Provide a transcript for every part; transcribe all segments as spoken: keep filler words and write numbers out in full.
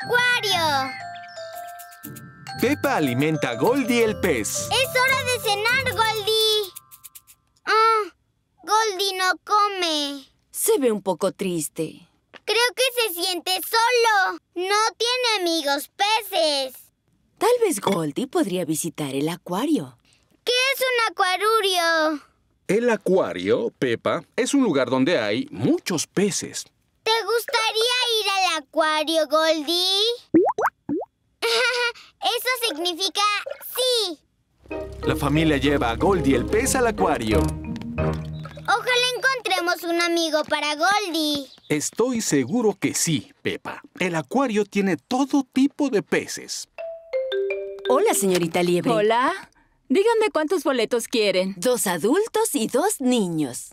acuario! Peppa alimenta a Goldie el pez. ¡Es hora de cenar, Goldie! Ah, Goldie no come. Se ve un poco triste. Creo que se siente solo. No tiene amigos peces. Tal vez Goldie podría visitar el acuario. ¿Qué es un acuarurio? El acuario, Peppa, es un lugar donde hay muchos peces. ¿Te gustaría ir al acuario, Goldie? Eso significa sí. La familia lleva a Goldie el pez al acuario. Ojalá encontremos un amigo para Goldie. Estoy seguro que sí, Peppa. El acuario tiene todo tipo de peces. Hola, señorita Liebre. Hola. Díganme cuántos boletos quieren. Dos adultos y dos niños.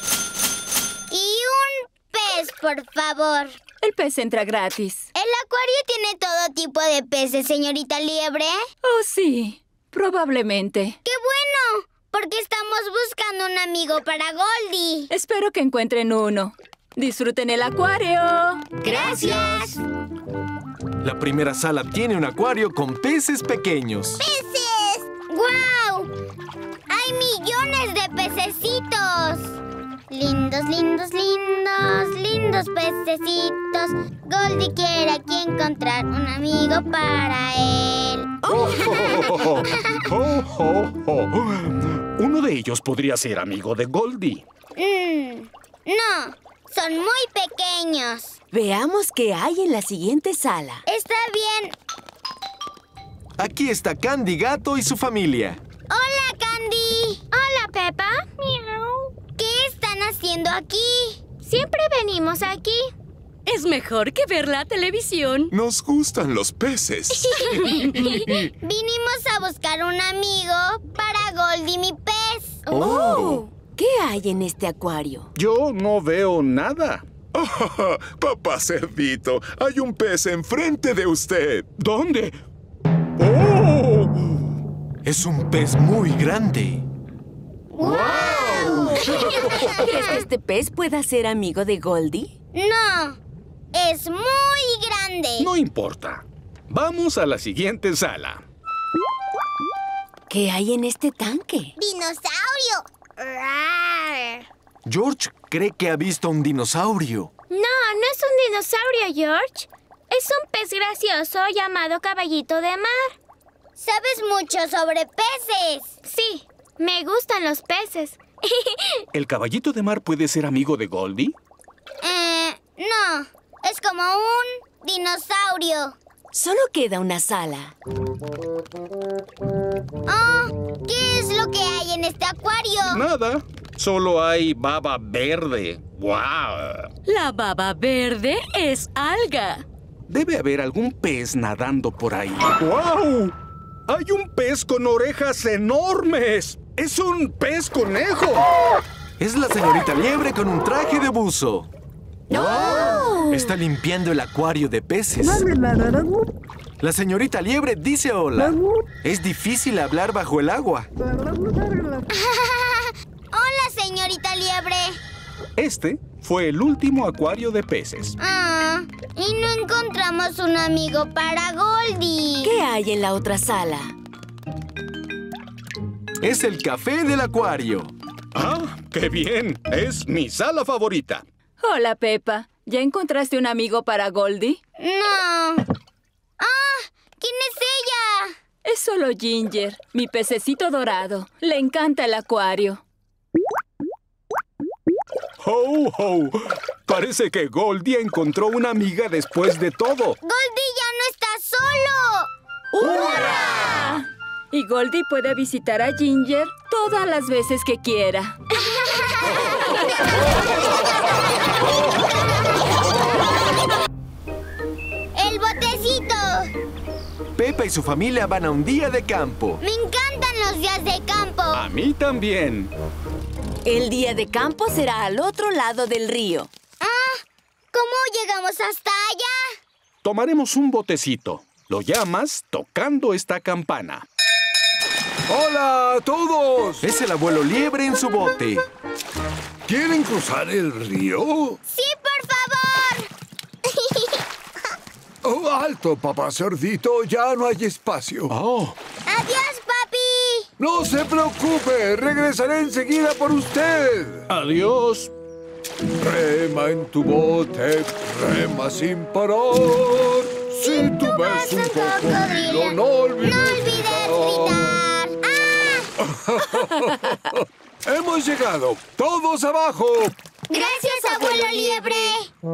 Y un pez, por favor. El pez entra gratis. ¿El acuario tiene todo tipo de peces, señorita Liebre? Oh, sí. Probablemente. ¡Qué bueno! Porque estamos buscando un amigo para Goldie. Espero que encuentren uno. ¡Disfruten el acuario! ¡Gracias! La primera sala tiene un acuario con peces pequeños. ¡Peces! ¡Guau! ¡Hay millones de pececitos! Lindos, lindos, lindos, lindos pececitos. Goldie quiere aquí encontrar un amigo para él. Oh, oh, oh, oh, oh. Uno de ellos podría ser amigo de Goldie. Mm, no, son muy pequeños. Veamos qué hay en la siguiente sala. Está bien. Aquí está Candy Gato y su familia. ¡Hola, Candy! Hola, Peppa. Miau. ¿Qué están haciendo aquí? Siempre venimos aquí. Es mejor que ver la televisión. Nos gustan los peces. Vinimos a buscar un amigo para Goldie, mi pez. ¡Oh! ¿Qué hay en este acuario? Yo no veo nada. Oh, papá cerdito, hay un pez enfrente de usted. ¿Dónde? ¡Oh! Es un pez muy grande. ¡Wow! ¿Crees que este pez pueda ser amigo de Goldie? No, es muy grande. No importa. Vamos a la siguiente sala. ¿Qué hay en este tanque? ¡Dinosaurio! ¡Rar! George cree que ha visto un dinosaurio. No, no es un dinosaurio, George. Es un pez gracioso llamado caballito de mar. ¿Sabes mucho sobre peces? Sí, me gustan los peces. ¿El caballito de mar puede ser amigo de Goldie? Eh, no. Es como un dinosaurio. Solo queda una sala. Oh, ¿qué es lo que hay en este acuario? Nada. Solo hay baba verde. ¡Guau! La baba verde es alga. Debe haber algún pez nadando por ahí. ¡Guau! ¡Hay un pez con orejas enormes! ¡Es un pez conejo! Es la señorita Liebre con un traje de buzo. ¡No! Está limpiando el acuario de peces. La señorita Liebre dice hola. Es difícil hablar bajo el agua. Hola, señorita Liebre. Este fue el último acuario de peces. Ah, y no encontramos un amigo para Goldie. ¿Qué hay en la otra sala? Es el café del acuario. ¡Ah, qué bien! Es mi sala favorita. Hola, Peppa. ¿Ya encontraste un amigo para Goldie? No. ¡Ah! ¿Quién es ella? Es solo Ginger, mi pececito dorado. Le encanta el acuario. ¡Ho, ho! Parece que Goldie encontró una amiga después de todo. ¡Goldie ya no está solo! ¡Hurra! Y Goldie puede visitar a Ginger todas las veces que quiera. ¡El botecito! Peppa y su familia van a un día de campo. ¡Me encantan los días de campo! A mí también. El día de campo será al otro lado del río. ¡Ah! ¿Cómo llegamos hasta allá? Tomaremos un botecito. Lo llamas tocando esta campana. ¡Hola a todos! Es el abuelo Liebre en su bote. ¿Quieren cruzar el río? ¡Sí, por favor! Oh, alto, papá cerdito. Ya no hay espacio. Oh. ¡Adiós, papi! No se preocupe. Regresaré enseguida por usted. Adiós. Rema en tu bote, rema sin parar. Si tú ves un cocodrilo, no olvides, ¡No olvides gritar! ¡Ah! Hemos llegado. ¡Todos abajo! ¡Gracias, abuelo liebre!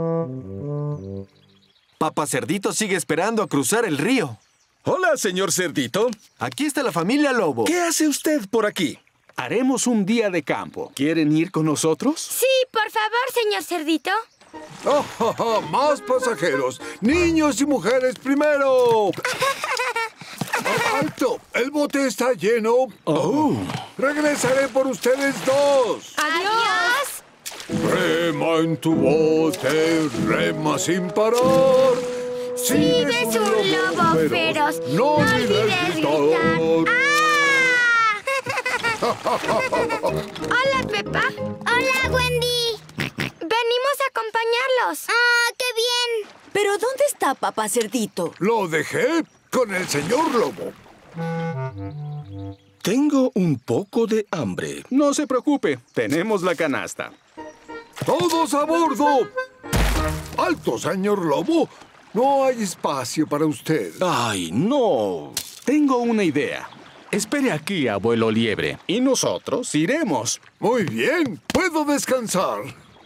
Papá Cerdito sigue esperando a cruzar el río. Hola, señor Cerdito. Aquí está la familia Lobo. ¿Qué hace usted por aquí? Haremos un día de campo. ¿Quieren ir con nosotros? Sí, por favor, señor Cerdito. Oh, oh, oh, más pasajeros. Niños y mujeres primero. Oh, alto. El bote está lleno. Oh. Regresaré por ustedes dos. Adiós. Rema en tu bote, rema sin parar. Si ves un lobo feroz, no olvides gritar. Hola, Peppa. ¡Hola, Wendy! Venimos a acompañarlos. ¡Ah, qué bien! ¿Pero dónde está Papá Cerdito? Lo dejé con el señor Lobo. Tengo un poco de hambre. No se preocupe, tenemos la canasta. ¡Todos a bordo! ¡Alto, señor Lobo! No hay espacio para usted. ¡Ay, no! Tengo una idea. Espere aquí, abuelo Liebre, y nosotros iremos. Muy bien, puedo descansar.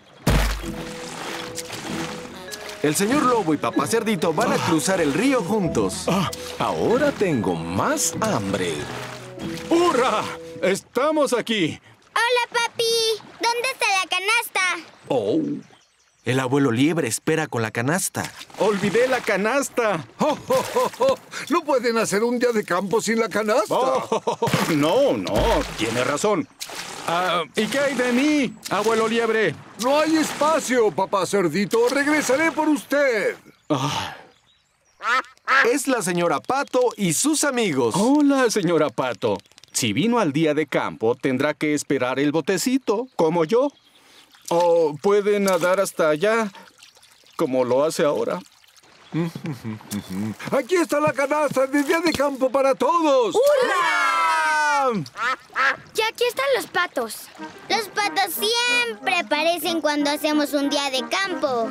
El señor Lobo y Papá Cerdito van a cruzar el río juntos. Ah, ahora tengo más hambre. ¡Hurra! ¡Estamos aquí! ¡Hola, papi! ¿Dónde está la canasta? ¡Oh! El abuelo Liebre espera con la canasta. ¡Olvidé la canasta! Oh, oh, oh, oh. ¿No pueden hacer un día de campo sin la canasta? Oh, no, no, tiene razón. Ah, ¿y qué hay de mí, abuelo Liebre? No hay espacio, papá Cerdito. Regresaré por usted. Ah. Es la señora Pato y sus amigos. Hola, señora Pato. Si vino al día de campo, tendrá que esperar el botecito, como yo. O puede nadar hasta allá, como lo hace ahora. Aquí está la canasta de día de campo para todos. ¡Hurra! Y aquí están los patos. Los patos siempre aparecen cuando hacemos un día de campo.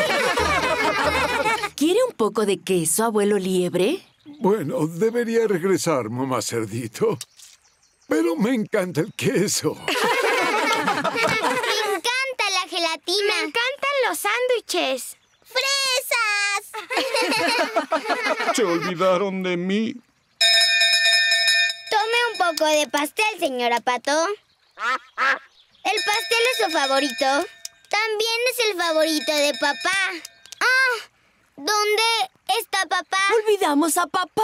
¿Quiere un poco de queso, abuelo Liebre? Bueno, debería regresar, mamá Cerdito. Pero me encanta el queso. ¡Me encanta la gelatina! Me encantan los sándwiches. ¡Fresas! Se olvidaron de mí. Tome un poco de pastel, señora Pato. ¿El pastel es su favorito? También es el favorito de papá. ¡Ah! ¿Dónde está papá? ¡Olvidamos a papá!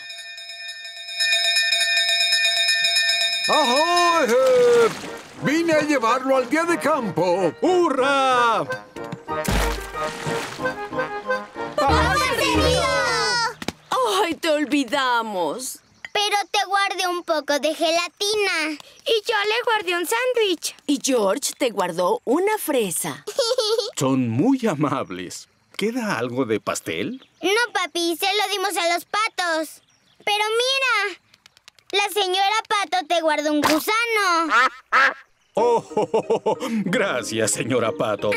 ¡Ahoy! Eh, vine a llevarlo al día de campo. ¡Hurra! ¡Ay, te olvidamos! Pero te guardé un poco de gelatina. Y yo le guardé un sándwich. Y George te guardó una fresa. Son muy amables. ¿Queda algo de pastel? No, papi, se lo dimos a los patos. Pero mira, la señora Pato te guardó un gusano. Oh, oh, oh, oh. Gracias, señora Pato.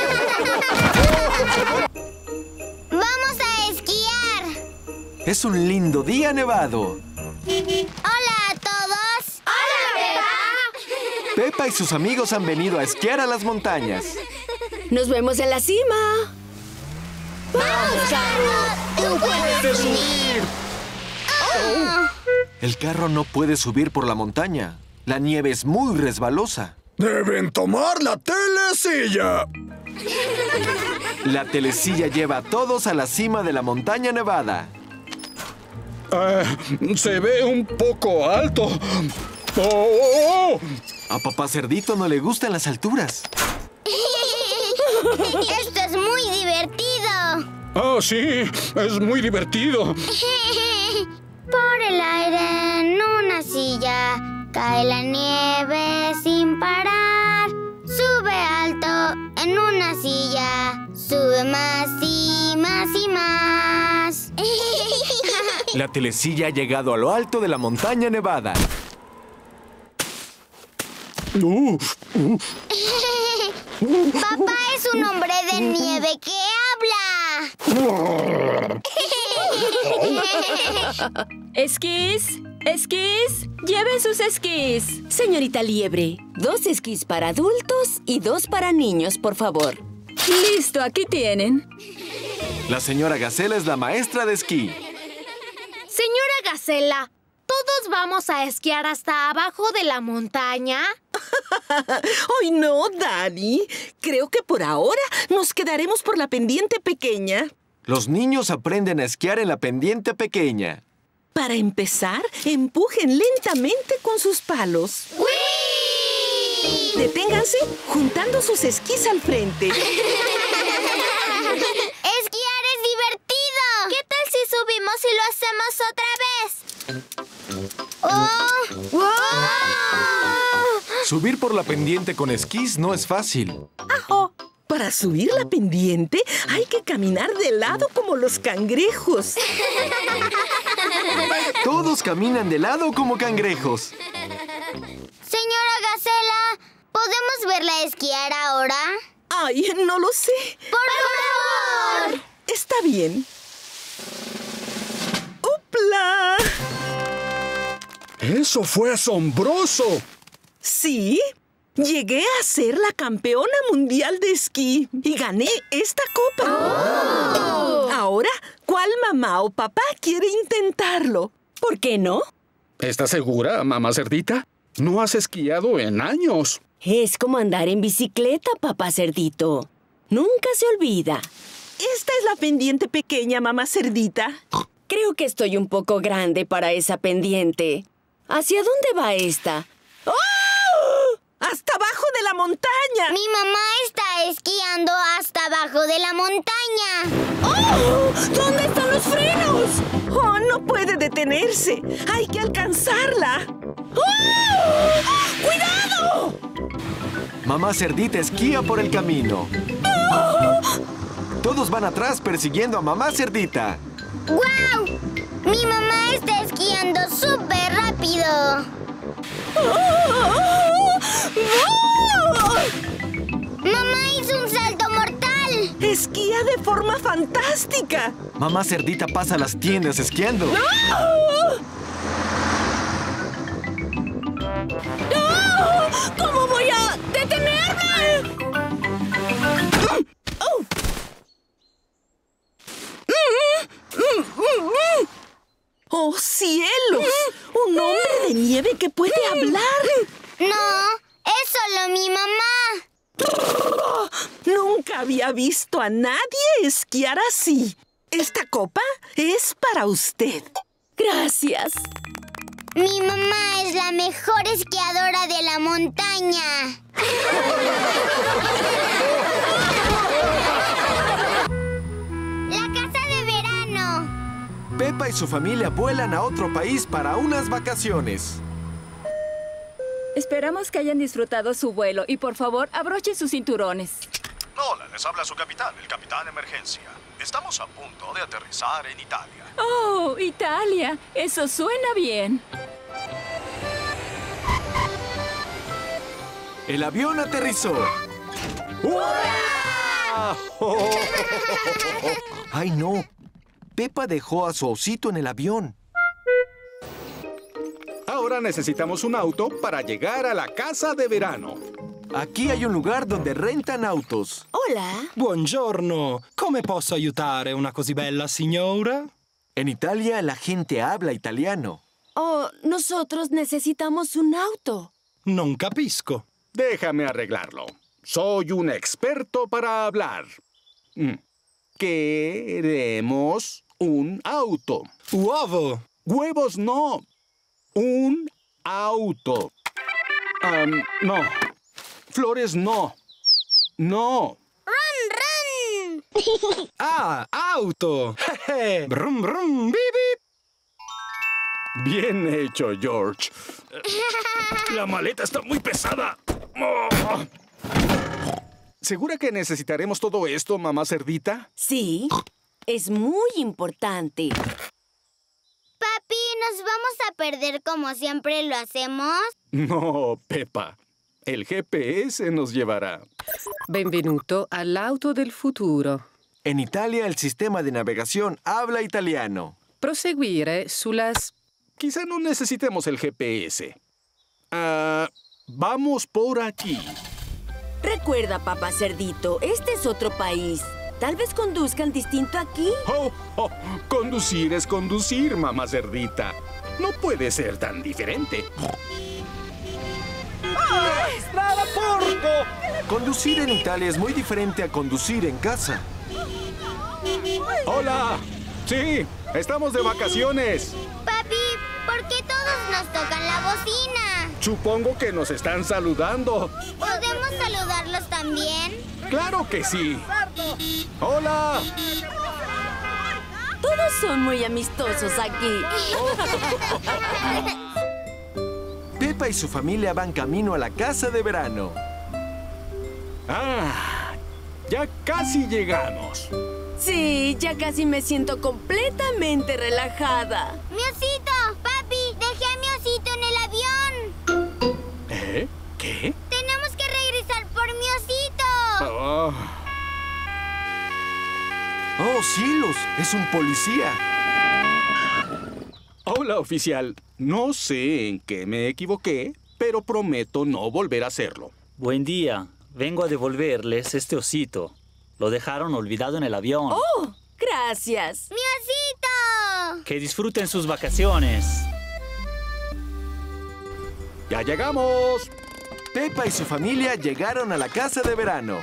¡Vamos a esquiar! Es un lindo día nevado. ¡Hola a todos! ¡Hola, Peppa! Peppa y sus amigos han venido a esquiar a las montañas. ¡Nos vemos en la cima! ¡Vamos, carro! ¡Tú puedes subir! Oh. El carro no puede subir por la montaña. La nieve es muy resbalosa. Deben tomar la telecilla. La telecilla lleva a todos a la cima de la montaña nevada. Ah, se ve un poco alto. Oh, oh, oh. A Papá Cerdito no le gustan las alturas. ¡Esto es muy divertido! Ah, sí, es muy divertido. Por el aire en una silla cae la nieve sin parar. Sube alto en una silla, sube más y más y más. La telesilla ha llegado a lo alto de la montaña nevada. Uh, uh. Papá es un hombre de nieve que habla. Esquís, esquís, lleven sus esquís. Señorita Liebre, dos esquís para adultos y dos para niños, por favor. Listo, aquí tienen. La señora Gacela es la maestra de esquí. Señora Gacela, ¿todos vamos a esquiar hasta abajo de la montaña? ¡Ay, no, Dani! Creo que por ahora nos quedaremos por la pendiente pequeña. Los niños aprenden a esquiar en la pendiente pequeña. Para empezar, empujen lentamente con sus palos. ¡Uy! Deténganse juntando sus esquís al frente. ¡Esquiar es divertido! ¿Qué tal si subimos y lo hacemos otra vez? ¡Oh! ¡Oh! Subir por la pendiente con esquís no es fácil. ¡Ajo! Para subir la pendiente hay que caminar de lado como los cangrejos. Todos caminan de lado como cangrejos. Señora Gacela, ¿podemos verla esquiar ahora? ¡Ay, no lo sé! ¡Por favor! Está bien. ¡Upla! ¡Eso fue asombroso! Sí, llegué a ser la campeona mundial de esquí y gané esta copa. Oh. Ahora, ¿cuál mamá o papá quiere intentarlo? ¿Por qué no? ¿Estás segura, mamá cerdita? No has esquiado en años. Es como andar en bicicleta, papá cerdito. Nunca se olvida. Esta es la pendiente pequeña, mamá cerdita. Creo que estoy un poco grande para esa pendiente. ¿Hacia dónde va esta? ¡Oh! ¡Hasta abajo de la montaña! Mi mamá está esquiando hasta abajo de la montaña. ¡Oh! ¿Dónde están los frenos? ¡Oh, no puede detenerse! ¡Hay que alcanzarla! ¡Oh! ¡Cuidado! Mamá cerdita esquía por el camino. ¡Oh! Todos van atrás persiguiendo a mamá cerdita. ¡Guau! Mi mamá está esquiando súper rápido. ¡Mamá hizo un salto mortal! ¡Esquía de forma fantástica! Mamá cerdita pasa las tiendas esquiando. ¡No! ¡No! ¿Cómo voy a detenerme? ¡Oh! ¡Oh, cielos! ¡Un hombre de nieve que puede hablar! No, es solo mi mamá. Nunca había visto a nadie esquiar así. Esta copa es para usted. Gracias. Mi mamá es la mejor esquiadora de la montaña. La casa de verano. Pepa y su familia vuelan a otro país para unas vacaciones. Esperamos que hayan disfrutado su vuelo y por favor abrochen sus cinturones. Hola, les habla su capitán, el capitán Emergencia. Estamos a punto de aterrizar en Italia. ¡Oh, Italia! Eso suena bien. El avión aterrizó. ¡Hurra! ¡Ay, no! Pepa dejó a su osito en el avión. Ahora necesitamos un auto para llegar a la casa de verano. Aquí hay un lugar donde rentan autos. Hola. Buongiorno. Come posso aiutare una così bella signora? En Italia la gente habla italiano. Oh, nosotros necesitamos un auto. Non capisco. Déjame arreglarlo. Soy un experto para hablar. Mm. Queremos un auto. Uovo. Huevos no. Un auto. Um, no. Flores no. No. ¡Run, run! Ah, auto. Jeje. Brum, brum, bip, bip. Bien hecho, George. La maleta está muy pesada. Oh. ¿Segura que necesitaremos todo esto, mamá cerdita? Sí, es muy importante. nos vamos a perder como siempre lo hacemos? No, Peppa. El G P S nos llevará. Benvenuto all'auto del futuro. En Italia, el sistema de navegación habla italiano. Proseguire sulas... Quizá no necesitemos el G P S. Ah, vamos por aquí. Recuerda, papá cerdito, este es otro país. Tal vez conduzcan distinto aquí. Oh, oh, conducir es conducir, mamá cerdita. No puede ser tan diferente. ¡Estrada Porco! Conducir en Italia es muy diferente a conducir en casa. ¡Hola! Sí, estamos de vacaciones. Papi, ¿por qué todos nos tocan la bocina? Supongo que nos están saludando. ¿Podemos saludarlos también? ¡Claro que sí! ¡Hola! Todos son muy amistosos aquí. Peppa y su familia van camino a la casa de verano. ¡Ah! Ya casi llegamos. Sí, ya casi me siento completamente relajada. ¡Mi osito! ¡Papi! ¡Dejé a mi osito en el avión! ¿Eh? ¿Qué? ¡Tenemos que regresar por mi osito! Oh. ¡Oh, cielos! ¡Es un policía! Hola, oficial. No sé en qué me equivoqué, pero prometo no volver a hacerlo. Buen día. Vengo a devolverles este osito. Lo dejaron olvidado en el avión. ¡Oh! ¡Gracias! ¡Mi osito! Que disfruten sus vacaciones. ¡Ya llegamos! Peppa y su familia llegaron a la casa de verano.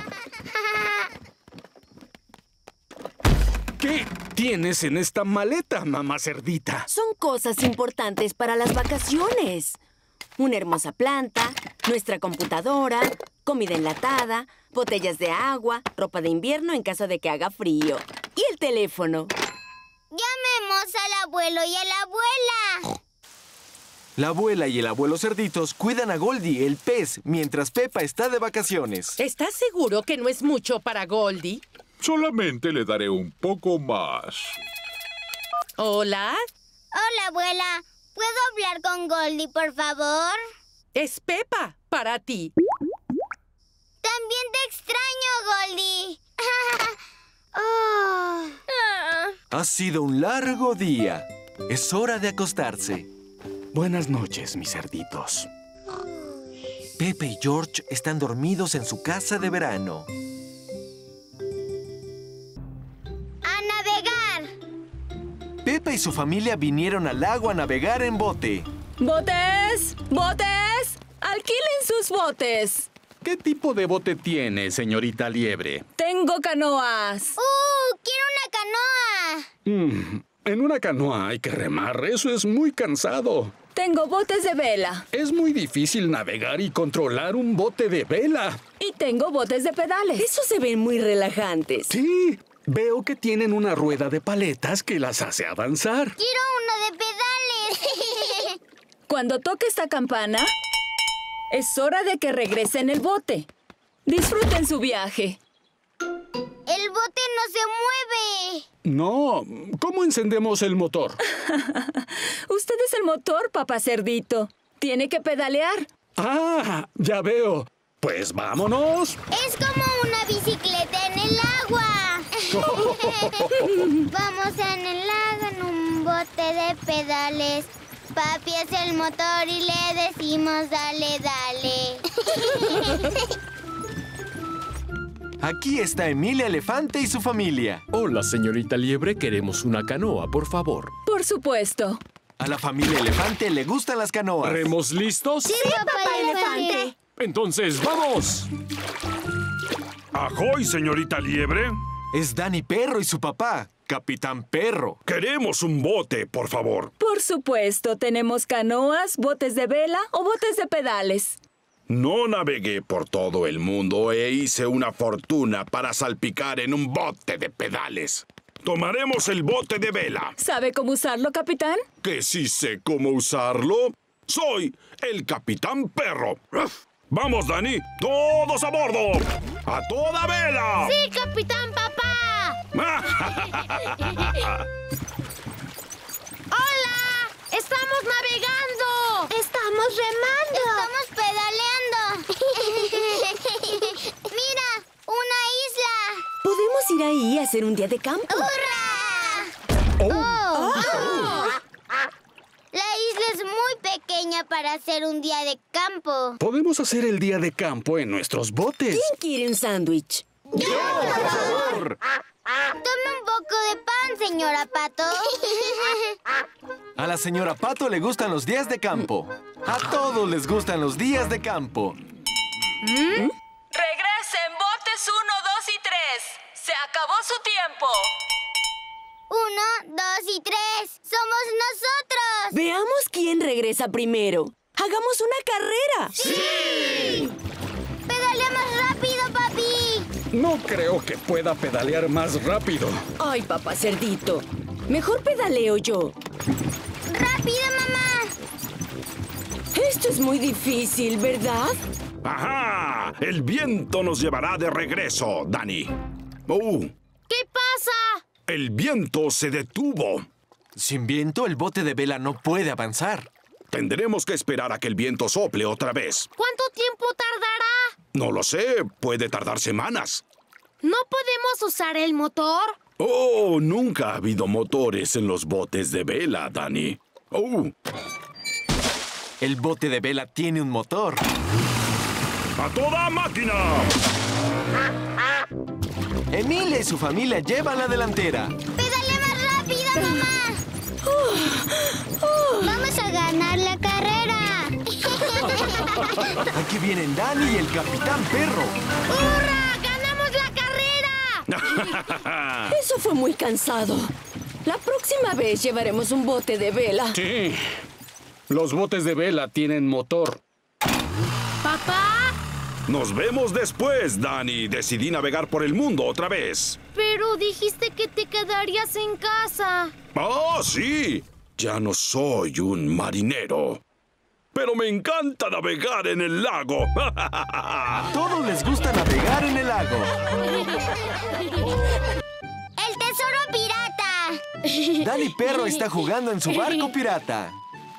¿Qué tienes en esta maleta, mamá cerdita? Son cosas importantes para las vacaciones. Una hermosa planta, nuestra computadora, comida enlatada, botellas de agua, ropa de invierno en caso de que haga frío. Y el teléfono. Llamemos al abuelo y a la abuela. La abuela y el abuelo cerditos cuidan a Goldie, el pez, mientras Peppa está de vacaciones. ¿Estás seguro que no es mucho para Goldie? Solamente le daré un poco más. ¿Hola? Hola, abuela. ¿Puedo hablar con Goldie, por favor? Es Peppa, para ti. También te extraño, Goldie. Oh. Ha sido un largo día. Es hora de acostarse. Buenas noches, mis cerditos. Peppa y George están dormidos en su casa de verano. ¡A navegar! Peppa y su familia vinieron al lago a navegar en bote. ¡Botes! ¡Botes! ¡Alquilen sus botes! ¿Qué tipo de bote tiene, señorita Liebre? Tengo canoas. ¡Uh! ¡Quiero una canoa! Mm, en una canoa hay que remar. Eso es muy cansado. Tengo botes de vela. Es muy difícil navegar y controlar un bote de vela. Y tengo botes de pedales. Esos se ven muy relajantes. Sí, veo que tienen una rueda de paletas que las hace avanzar. ¡Quiero uno de pedales! Cuando toque esta campana, es hora de que regresen el bote. Disfruten su viaje. ¡El bote no se mueve! No, ¿cómo encendemos el motor? Usted es el motor, papá cerdito. Tiene que pedalear. Ah, ya veo. Pues vámonos. Es como una bicicleta en el agua. Vamos en el lago en un bote de pedales. Papi es el motor y le decimos dale, dale. Aquí está Emilia Elefante y su familia. Hola, señorita Liebre. Queremos una canoa, por favor. Por supuesto. A la familia Elefante le gustan las canoas. ¿Remos listos? Sí, papá Elefante. Entonces, ¡vamos! ¡Ajoy, señorita Liebre! Es Danny Perro y su papá, Capitán Perro. Queremos un bote, por favor. Por supuesto. Tenemos canoas, botes de vela o botes de pedales. No navegué por todo el mundo e hice una fortuna para salpicar en un bote de pedales. Tomaremos el bote de vela. ¿Sabe cómo usarlo, capitán? ¿Que sí sé cómo usarlo? Soy el Capitán Perro. ¡Vamos, Dani! ¡Todos a bordo! ¡A toda vela! ¡Sí, Capitán Papá! ¡Hola! ¿Está ¡Estamos remando! ¡Estamos pedaleando! ¡Mira! ¡Una isla! Podemos ir ahí a hacer un día de campo. ¡Hurra! Oh. Oh. La isla es muy pequeña para hacer un día de campo. Podemos hacer el día de campo en nuestros botes. ¿Quién quiere un sándwich? ¡Yo, por favor! Tome un poco de pan, señora Pato. A la señora Pato le gustan los días de campo. A todos les gustan los días de campo. ¿Mm? Regresen, botes uno, dos y tres. Se acabó su tiempo. Uno, dos y tres. ¡Somos nosotros! Veamos quién regresa primero. ¡Hagamos una carrera! ¡Sí! ¡Pedalea más rápido, papi! No creo que pueda pedalear más rápido. Ay, papá cerdito. Mejor pedaleo yo. ¡Rápido, mamá! Esto es muy difícil, ¿verdad? ¡Ajá! El viento nos llevará de regreso, Dani. ¡Oh! ¿Qué pasa? El viento se detuvo. Sin viento, el bote de vela no puede avanzar. Tendremos que esperar a que el viento sople otra vez. ¿Cuánto tiempo tardará? No lo sé. Puede tardar semanas. ¿No podemos usar el motor? Oh, nunca ha habido motores en los botes de vela, Dani. Oh. El bote de vela tiene un motor. ¡A toda máquina! Emilia y su familia llevan la delantera. ¡Pedalea más rápido, mamá! Uh, uh, ¡Vamos a ganar la carrera! Aquí vienen Dani y el Capitán Perro. ¡Hurra! ¡Ganamos la carrera! Eso fue muy cansado. La próxima vez llevaremos un bote de vela. Sí. Los botes de vela tienen motor. ¿Papá? Nos vemos después, Dani. Decidí navegar por el mundo otra vez. Pero dijiste que te quedarías en casa. ¡Oh, sí! Ya no soy un marinero. Pero me encanta navegar en el lago. A todos les gusta navegar en el lago. ¡El tesoro pirata! Dani Perro está jugando en su barco pirata.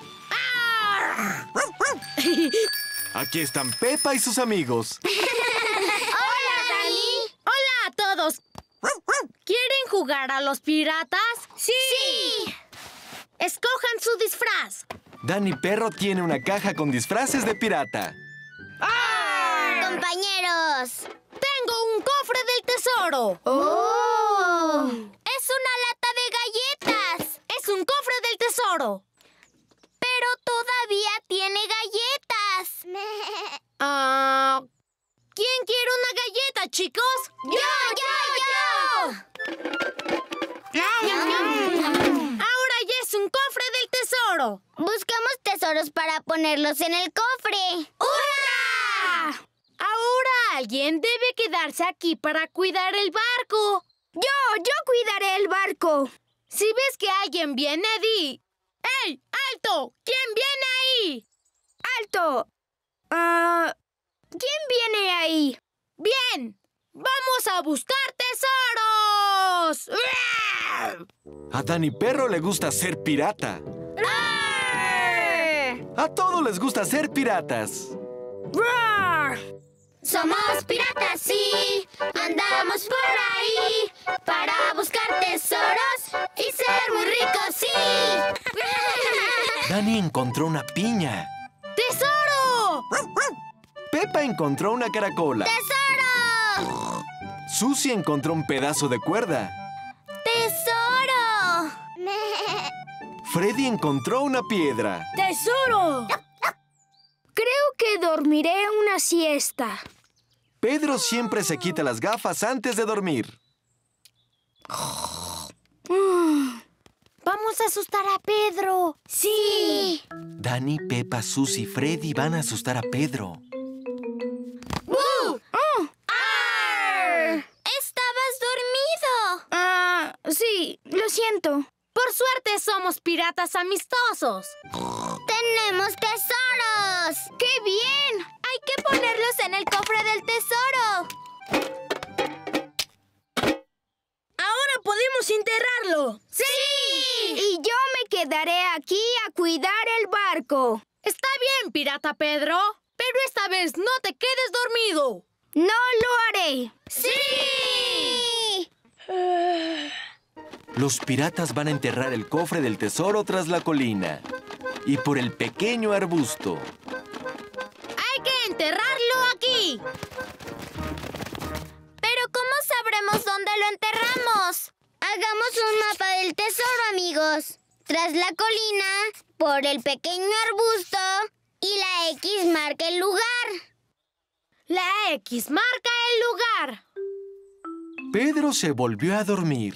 Aquí están Pepa y sus amigos. ¡Hola, Dani! ¡Hola a todos! ¿Quieren jugar a los piratas? ¡Sí! ¡Sí! Escojan su disfraz. Dani Perro tiene una caja con disfraces de pirata. ¡Ah! ¡Compañeros! ¡Tengo un cofre del tesoro! ¡Oh! ¡Es una lata de galletas! ¡Es un cofre del tesoro! ¡Pero todavía tiene galletas! Ah, ¿quién quiere una galleta, chicos? ¡Yo, yo, yo! Ahora ya es un cofre del tesoro. Buscamos tesoros para ponerlos en el cofre. ¡Hurra! Ahora alguien debe quedarse aquí para cuidar el barco. Yo, yo cuidaré el barco. Si ves que alguien viene, di... ¡Ey! ¡Alto! ¿Quién viene ahí? ¡Alto! Uh, ¿Quién viene ahí? ¡Bien! ¡Vamos a buscar tesoros! A Dani Perro le gusta ser pirata. A todos les gusta ser piratas. Somos piratas, sí. Andamos por ahí para buscar tesoros y ser muy ricos, sí. Dani encontró una piña. ¡Tesoro! Pepa encontró una caracola. ¡Tesoro! Susie encontró un pedazo de cuerda. ¡Tesoro! Freddy encontró una piedra. ¡Tesoro! Creo que dormiré una siesta. Pedro siempre se quita las gafas antes de dormir. ¡Vamos a asustar a Pedro! ¡Sí! Dani, Pepa, Susie y Freddy van a asustar a Pedro. ¡Uh! Oh. ¡Arr! ¿Estabas dormido? Ah, sí, lo siento. Por suerte somos piratas amistosos. ¡Tenemos tesoros! ¡Qué bien! Hay que ponerlos en el cofre del tesoro. ¡Ahora podemos enterrarlo! ¡Sí! Y yo me quedaré aquí a cuidar el barco. Está bien, pirata Pedro, pero esta vez no te quedes dormido. ¡No lo haré! ¡Sí! Los piratas van a enterrar el cofre del tesoro tras la colina y por el pequeño arbusto. ¡Hay que enterrarlo aquí! ¿Pero cómo sabremos dónde lo enterramos? Hagamos un mapa del tesoro, amigos. Tras la colina, por el pequeño arbusto y la X marca el lugar. La X marca el lugar. Pedro se volvió a dormir.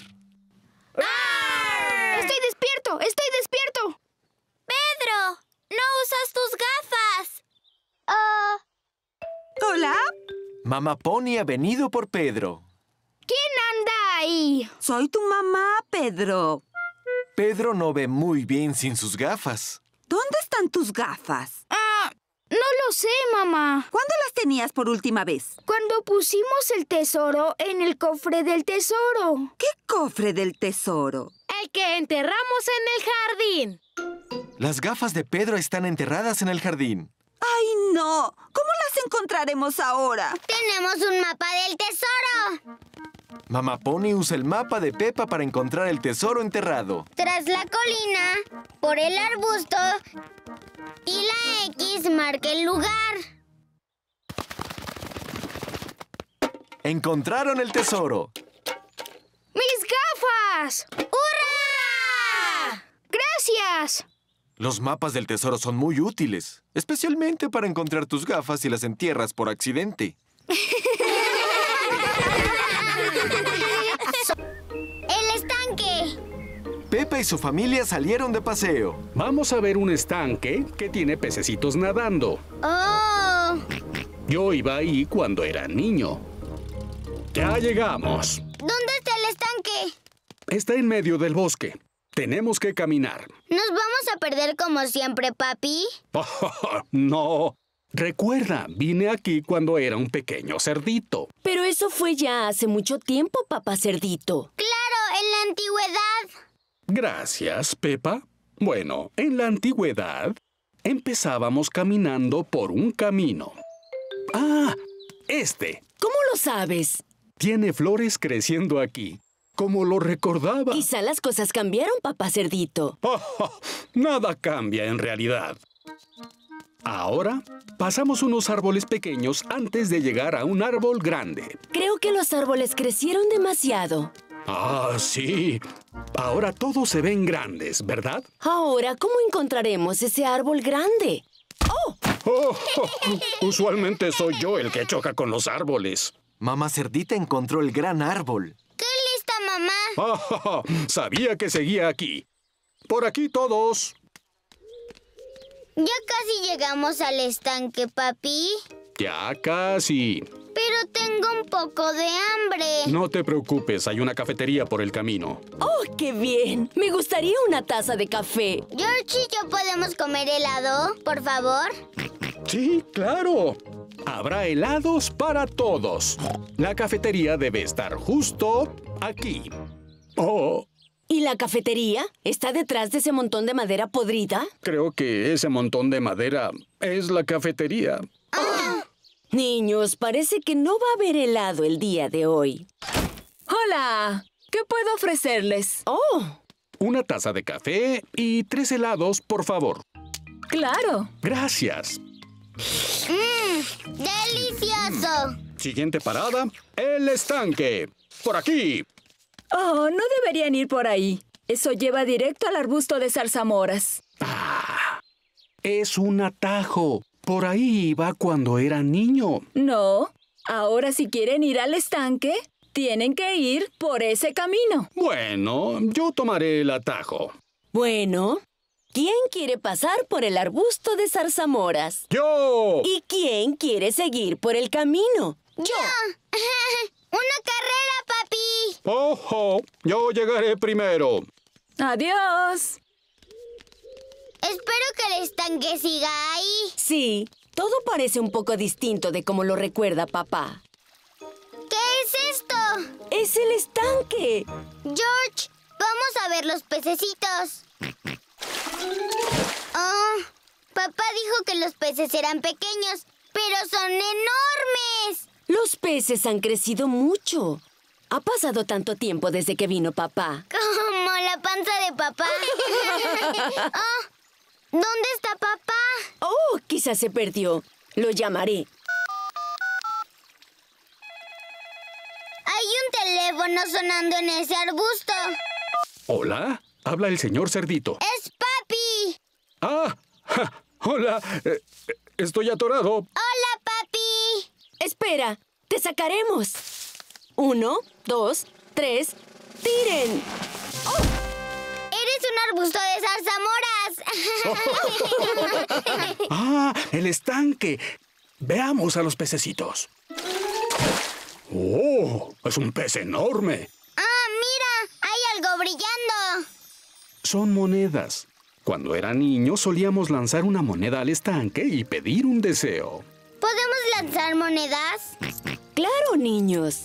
¡Arr! ¡Estoy despierto! ¡Estoy despierto! ¡Pedro! ¡No usas tus gafas! Oh. ¿Hola? Mamá Pony ha venido por Pedro. ¿Quién anda ahí? Soy tu mamá, Pedro. Pedro no ve muy bien sin sus gafas. ¿Dónde están tus gafas? Ah, no lo sé, mamá. ¿Cuándo las tenías por última vez? Cuando pusimos el tesoro en el cofre del tesoro. ¿Qué cofre del tesoro? El que enterramos en el jardín. Las gafas de Pedro están enterradas en el jardín. ¡Ay, no! ¿Cómo las encontraremos ahora? ¡Tenemos un mapa del tesoro! Mamá Pony usa el mapa de Peppa para encontrar el tesoro enterrado. Tras la colina, por el arbusto y la X marca el lugar. ¡Encontraron el tesoro! ¡Mis gafas! ¡Hurra! ¡Gracias! Los mapas del tesoro son muy útiles, especialmente para encontrar tus gafas si las entierras por accidente. ¡El estanque! Peppa y su familia salieron de paseo. Vamos a ver un estanque que tiene pececitos nadando. ¡Oh! Yo iba ahí cuando era niño. Ya llegamos. ¿Dónde está el estanque? Está en medio del bosque. Tenemos que caminar. ¿Nos vamos a perder como siempre, papi? No. Recuerda, vine aquí cuando era un pequeño cerdito. Pero eso fue ya hace mucho tiempo, papá cerdito. ¡Claro, en la antigüedad! Gracias, Peppa. Bueno, en la antigüedad, empezábamos caminando por un camino. ¡Ah! Este. ¿Cómo lo sabes? Tiene flores creciendo aquí, como lo recordaba. Quizá las cosas cambiaron, papá cerdito. Nada cambia en realidad. Ahora, pasamos unos árboles pequeños antes de llegar a un árbol grande. Creo que los árboles crecieron demasiado. Ah, sí. Ahora todos se ven grandes, ¿verdad? Ahora, ¿cómo encontraremos ese árbol grande? ¡Oh! Oh, oh, usualmente soy yo el que choca con los árboles. Mamá Cerdita encontró el gran árbol. ¡Qué lista, mamá! Oh, sabía que seguía aquí. Por aquí todos. Ya casi llegamos al estanque, papi. Ya casi. Pero tengo un poco de hambre. No te preocupes, hay una cafetería por el camino. ¡Oh, qué bien! Me gustaría una taza de café. George y yo podemos comer helado, por favor. Sí, claro. Habrá helados para todos. La cafetería debe estar justo aquí. Oh. ¿Y la cafetería? ¿Está detrás de ese montón de madera podrida? Creo que ese montón de madera es la cafetería. ¡Ah! Niños, parece que no va a haber helado el día de hoy. ¡Hola! ¿Qué puedo ofrecerles? ¡Oh! Una taza de café y tres helados, por favor. ¡Claro! Gracias. ¡Mmm! ¡Delicioso! Siguiente parada, el estanque. Por aquí. Oh, no deberían ir por ahí. Eso lleva directo al arbusto de zarzamoras. Ah, es un atajo. Por ahí iba cuando era niño. No. Ahora, si quieren ir al estanque, tienen que ir por ese camino. Bueno, yo tomaré el atajo. Bueno, ¿quién quiere pasar por el arbusto de zarzamoras? ¡Yo! ¿Y quién quiere seguir por el camino? ¡Yo! ¡Una carrera, papi! ¡Ojo! Yo llegaré primero. ¡Adiós! Espero que el estanque siga ahí. Sí, todo parece un poco distinto de como lo recuerda papá. ¿Qué es esto? ¡Es el estanque! George, vamos a ver los pececitos. Oh, Papá dijo que los peces eran pequeños, pero son enormes. Los peces han crecido mucho. Ha pasado tanto tiempo desde que vino papá. Como la panza de papá. Oh, ¿dónde está papá? Oh, quizás se perdió. Lo llamaré. Hay un teléfono sonando en ese arbusto. Hola, habla el señor Cerdito. ¡Es papi! ¡Ah! Ja, hola, eh, estoy atorado. ¡Hola, papi! Espera, te sacaremos. Uno, dos, tres, ¡tiren! ¡Oh! ¡Eres un arbusto de zarzamoras! ¡Ah, el estanque! Veamos a los pececitos. ¡Oh! Es un pez enorme. ¡Ah, mira! ¡Hay algo brillando! Son monedas. Cuando era niño solíamos lanzar una moneda al estanque y pedir un deseo. ¿Podemos lanzar monedas? ¡Claro, niños!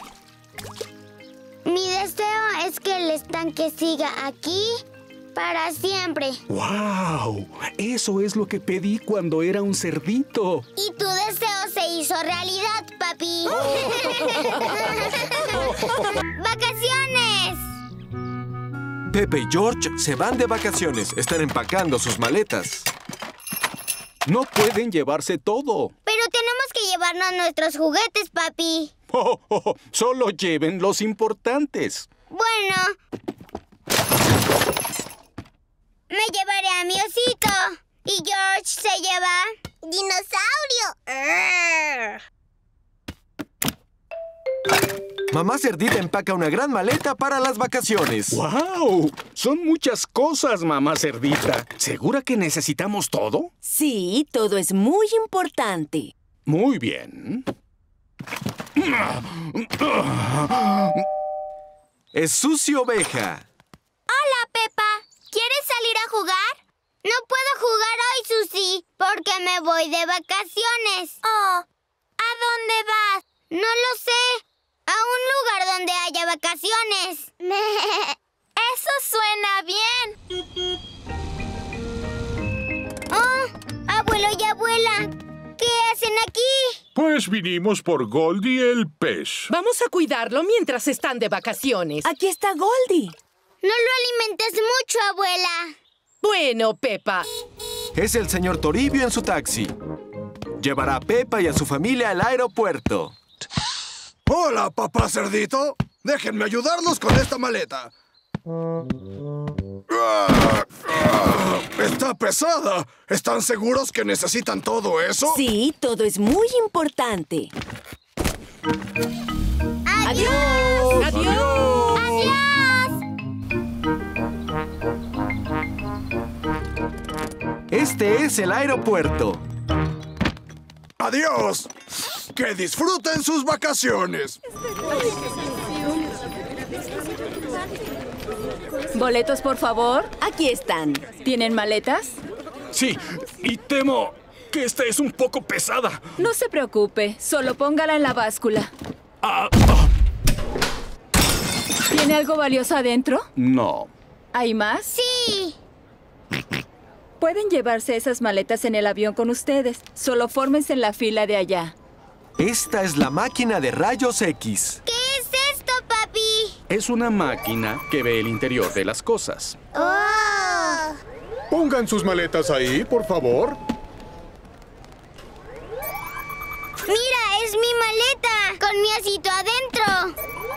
Mi deseo es que el estanque siga aquí para siempre. ¡Wow! Eso es lo que pedí cuando era un cerdito. Y tu deseo se hizo realidad, papi. ¡Vacaciones! Pepe y George se van de vacaciones. Están empacando sus maletas. No pueden llevarse todo. Pero tenemos que llevarnos nuestros juguetes, papi. Oh, oh, oh, solo lleven los importantes. Bueno. Me llevaré a mi osito. Y George se lleva... ¡dinosaurio! Arr. Mamá Cerdita empaca una gran maleta para las vacaciones. ¡Wow! Son muchas cosas, mamá Cerdita. ¿Segura que necesitamos todo? Sí, todo es muy importante. Muy bien. Es Susi Oveja. Hola, Pepa. ¿Quieres salir a jugar? No puedo jugar hoy, Susi, porque me voy de vacaciones. Oh, ¿a dónde vas? No lo sé. A un lugar donde haya vacaciones. Eso suena bien. Oh, abuelo y abuela, ¿qué hacen aquí? Pues vinimos por Goldie el pez. Vamos a cuidarlo mientras están de vacaciones. Aquí está Goldie. No lo alimentes mucho, abuela. Bueno, Pepa. Es el señor Toribio en su taxi. Llevará a Pepa y a su familia al aeropuerto. Hola, papá Cerdito. Déjenme ayudarlos con esta maleta. Está pesada. ¿Están seguros que necesitan todo eso? Sí, todo es muy importante. ¡Adiós! ¡Adiós! ¡Adiós! Este es el aeropuerto. ¡Adiós! ¡Que disfruten sus vacaciones! ¿Boletos, por favor? Aquí están. ¿Tienen maletas? Sí, y temo que esta es un poco pesada. No se preocupe, solo póngala en la báscula. Ah, ah. ¿Tiene algo valioso adentro? No. ¿Hay más? Sí. Pueden llevarse esas maletas en el avión con ustedes. Solo fórmense en la fila de allá. Esta es la máquina de rayos X. ¿Qué es esto, papi? Es una máquina que ve el interior de las cosas. ¡Oh! Pongan sus maletas ahí, por favor. ¡Mira, es mi maleta! ¡Con mi osito adentro!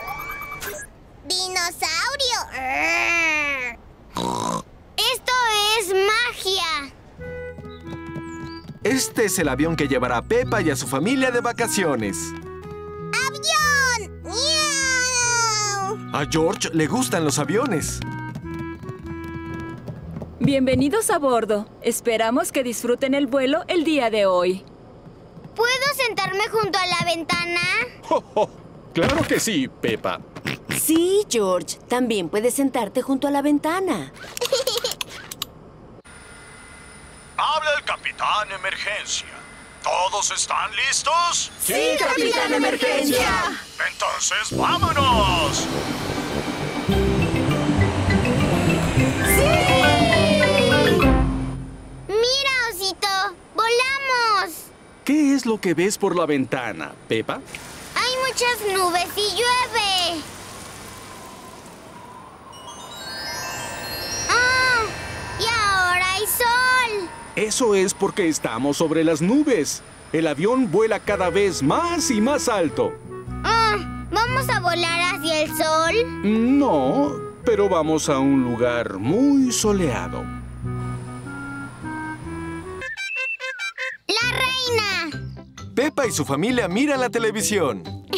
¡Dinosaurio! ¡Esto es magia! Este es el avión que llevará a Pepa y a su familia de vacaciones. ¡Avión! ¡Miau! A George le gustan los aviones. Bienvenidos a bordo. Esperamos que disfruten el vuelo el día de hoy. ¿Puedo sentarme junto a la ventana? Oh, oh. Claro que sí, Pepa. Sí, George. También puedes sentarte junto a la ventana. Habla el Capitán Emergencia. ¿Todos están listos? ¡Sí, Capitán Emergencia! Entonces, ¡vámonos! ¡Mira, lo que ves por la ventana, Pepa? Hay muchas nubes y llueve. ¡Ah! ¡Y ahora hay sol! Eso es porque estamos sobre las nubes. El avión vuela cada vez más y más alto. Ah, ¿vamos a volar hacia el sol? No, pero vamos a un lugar muy soleado. ¡La reina! Pepa y su familia miran la televisión.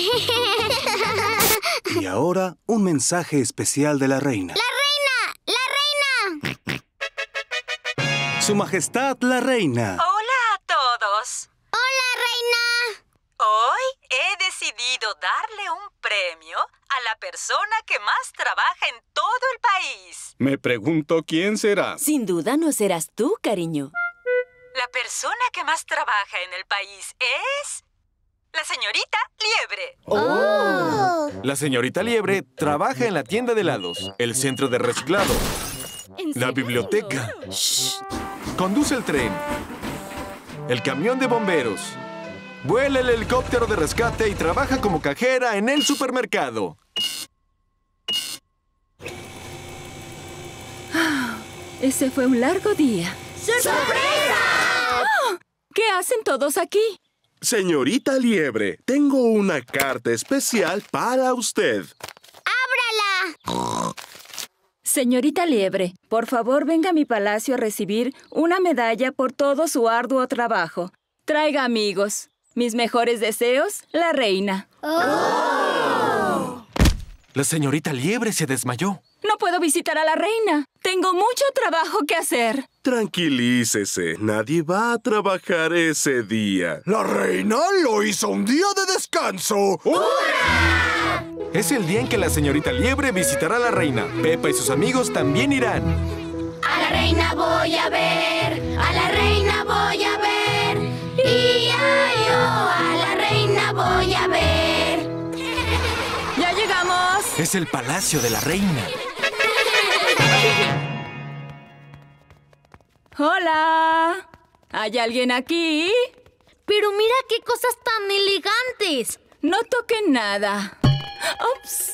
Y ahora, un mensaje especial de la reina. ¡La reina! ¡La reina! Su Majestad la Reina. Hola a todos. ¡Hola, reina! Hoy he decidido darle un premio a la persona que más trabaja en todo el país. Me pregunto quién será. Sin duda no serás tú, cariño. La persona que más trabaja en el país es... la señorita Liebre. ¡Oh! La señorita Liebre trabaja en la tienda de helados, el centro de reciclado, la biblioteca, conduce el tren, el camión de bomberos, vuela el helicóptero de rescate y trabaja como cajera en el supermercado. Ese fue un largo día. ¡Sorpresa! ¡Oh! ¿Qué hacen todos aquí? Señorita Liebre, tengo una carta especial para usted. ¡Ábrala! Señorita Liebre, por favor venga a mi palacio a recibir una medalla por todo su arduo trabajo. Traiga amigos. Mis mejores deseos, la reina. Oh. La señorita Liebre se desmayó. No puedo visitar a la reina. Tengo mucho trabajo que hacer. Tranquilícese, nadie va a trabajar ese día. La reina lo hizo un día de descanso. ¡Hurra! Es el día en que la señorita Liebre visitará a la reina. Pepa y sus amigos también irán. A la reina voy a ver, a la reina voy a ver. Y yo a la reina voy a ver. ¡Ya llegamos! Es el palacio de la reina. ¡Hola! ¿Hay alguien aquí? Pero mira qué cosas tan elegantes. No toquen nada. ¡Ups!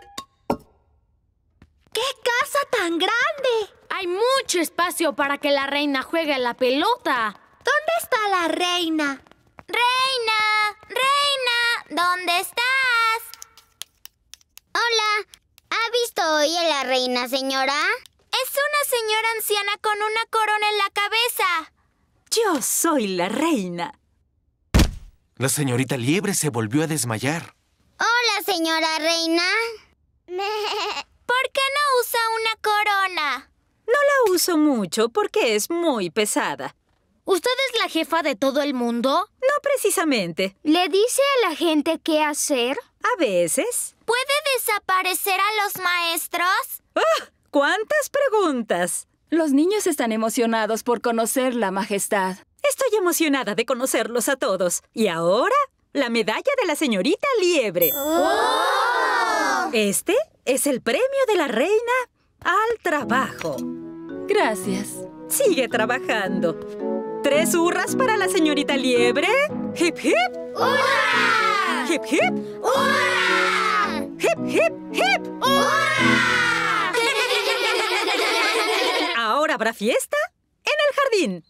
¡Qué casa tan grande! Hay mucho espacio para que la reina juegue a la pelota. ¿Dónde está la reina? ¡Reina! ¡Reina! ¿Dónde estás? Hola. ¿Ha visto hoy a la reina, señora? Es una señora anciana con una corona en la cabeza. Yo soy la reina. La señorita Liebre se volvió a desmayar. Hola, señora reina. ¿Por qué no usa una corona? No la uso mucho porque es muy pesada. ¿Usted es la jefa de todo el mundo? No precisamente. ¿Le dice a la gente qué hacer? A veces. ¿Puede desaparecer a los maestros? ¡Ah! ¡Cuántas preguntas! Los niños están emocionados por conocerla, Majestad. Estoy emocionada de conocerlos a todos. Y ahora, la medalla de la señorita Liebre. ¡Oh! Este es el premio de la reina al trabajo. Gracias. Sigue trabajando. ¿Tres hurras para la señorita Liebre? ¡Hip, hip! ¡Hurra! ¡Hip, hip! ¡Hurra! ¡Hip, hip, hip! ¡Hurra! Ahora habrá fiesta en el jardín.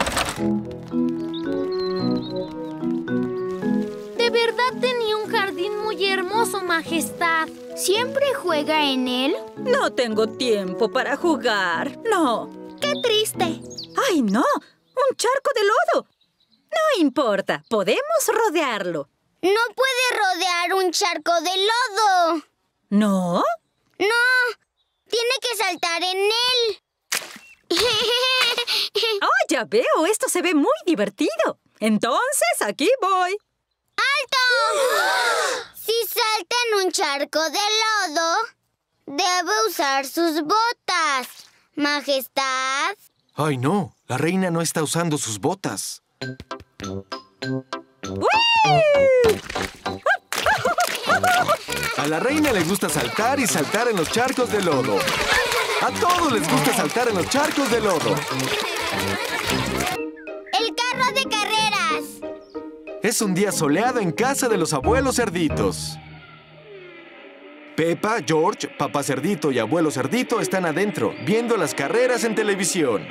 De verdad tenía un jardín muy hermoso, Majestad. ¿Siempre juega en él? No tengo tiempo para jugar. No. ¡Qué triste! ¡Ay, no! ¡Un charco de lodo! No importa. Podemos rodearlo. No puede rodear un charco de lodo. ¿No? No. Tiene que saltar en él. ¡Oh, ya veo! Esto se ve muy divertido. Entonces, aquí voy. ¡Alto! Si salta en un charco de lodo, debe usar sus botas. Majestad. ¡Ay, no! La reina no está usando sus botas. A la reina le gusta saltar y saltar en los charcos de lodo. A todos les gusta saltar en los charcos de lodo. El carro de carreras. Es un día soleado en casa de los abuelos cerditos. Peppa, George, papá cerdito y abuelo cerdito están adentro, viendo las carreras en televisión.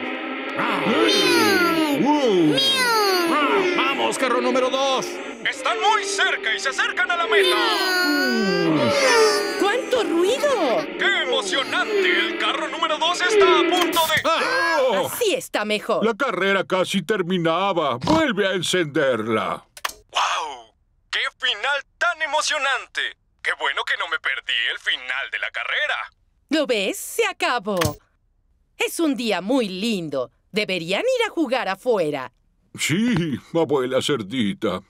¡Wow! ¡Vamos, carro número dos! Están muy cerca y se acercan a la meta. ¡Cuánto ruido! ¡Qué emocionante! El carro número dos está a punto de... ¡Oh! Así está mejor. La carrera casi terminaba. Vuelve a encenderla. ¡Wow! ¡Qué final tan emocionante! ¡Qué bueno que no me perdí el final de la carrera! ¿Lo ves? Se acabó. Es un día muy lindo. Deberían ir a jugar afuera. Sí, abuela cerdita.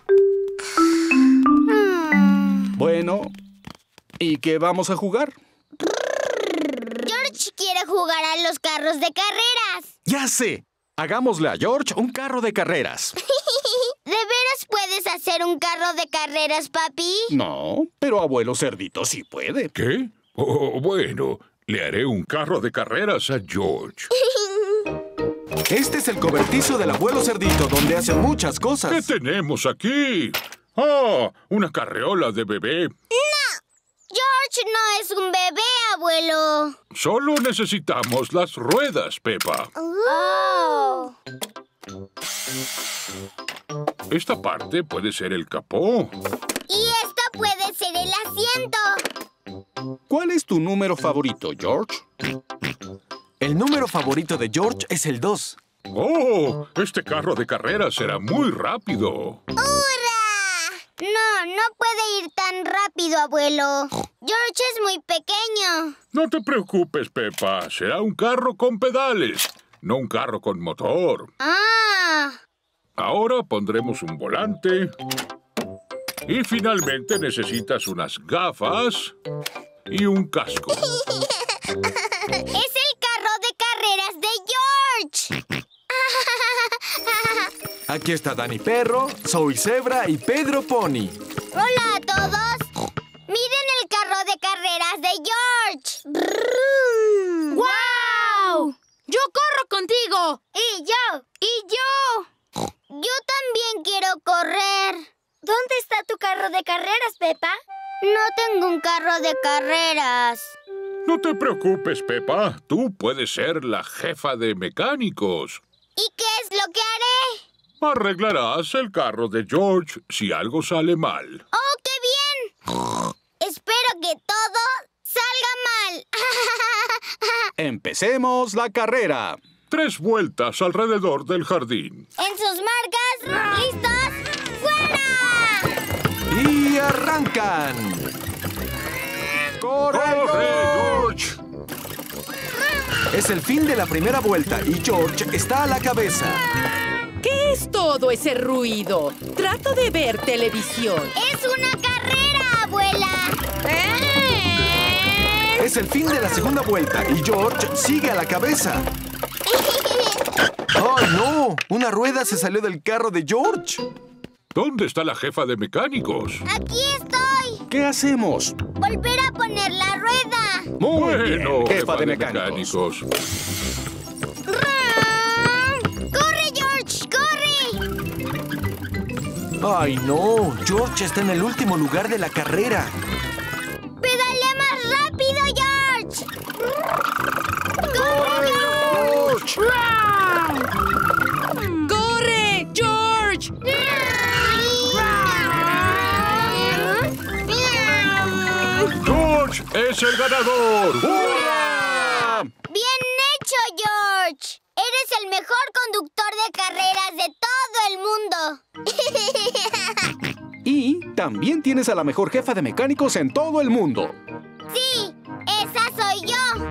Bueno, ¿y qué vamos a jugar? George quiere jugar a los carros de carreras. ¡Ya sé! Hagámosle a George un carro de carreras. ¿De veras puedes hacer un carro de carreras, papi? No, pero abuelo cerdito sí puede. ¿Qué? Oh, bueno, le haré un carro de carreras a George. Este es el cobertizo del abuelo cerdito, donde hace muchas cosas. ¿Qué tenemos aquí? ¡Ah! Una carreola de bebé. ¡No! George no es un bebé, abuelo. Solo necesitamos las ruedas, Peppa. Oh. Esta parte puede ser el capó. Y esta puede ser el asiento. ¿Cuál es tu número favorito, George? El número favorito de George es el dos. ¡Oh! Este carro de carreras será muy rápido. ¡Hurra! No, no puede ir tan rápido, abuelo. George es muy pequeño. No te preocupes, Peppa. Será un carro con pedales, no un carro con motor. ¡Ah! Ahora pondremos un volante. Y finalmente necesitas unas gafas y un casco. ¡Es el carro de carreras de George! Aquí está Dani Perro, Zoe Zebra y Pedro Pony. ¡Hola a todos! ¡Miren el carro de carreras de George! ¡Guau! ¡Yo corro contigo! ¡Y yo! ¡Y yo! Yo también quiero correr. ¿Dónde está tu carro de carreras, Peppa? No tengo un carro de carreras. No te preocupes, Peppa. Tú puedes ser la jefa de mecánicos. ¿Y qué es lo que haré? Arreglarás el carro de George si algo sale mal. ¡Oh, qué bien! Espero que todo salga mal. ¡Empecemos la carrera! Tres vueltas alrededor del jardín. En sus marcas, listos, ¡fuera! ¡Y arrancan! ¡Corre, George! Es el fin de la primera vuelta y George está a la cabeza. ¿Qué es todo ese ruido? Trato de ver televisión. ¡Es una carrera, abuela! Es el fin de la segunda vuelta y George sigue a la cabeza. ¡Oh, no! Una rueda se salió del carro de George. ¿Dónde está la jefa de mecánicos? ¡Aquí estoy! ¿Qué hacemos? Volver a poner la rueda. Muy bueno, bien, jefa de mecánicos. ¡Corre, George! ¡Corre! ¡Ay, no! George está en el último lugar de la carrera. ¡Pedalea más rápido, George! ¡Corre, George! ¡Corre, George! ¡George es el ganador! ¡Hurra! ¡Bien hecho, George! Eres el mejor conductor de carreras de todo el mundo. Y también tienes a la mejor jefa de mecánicos en todo el mundo. Sí, esa soy yo.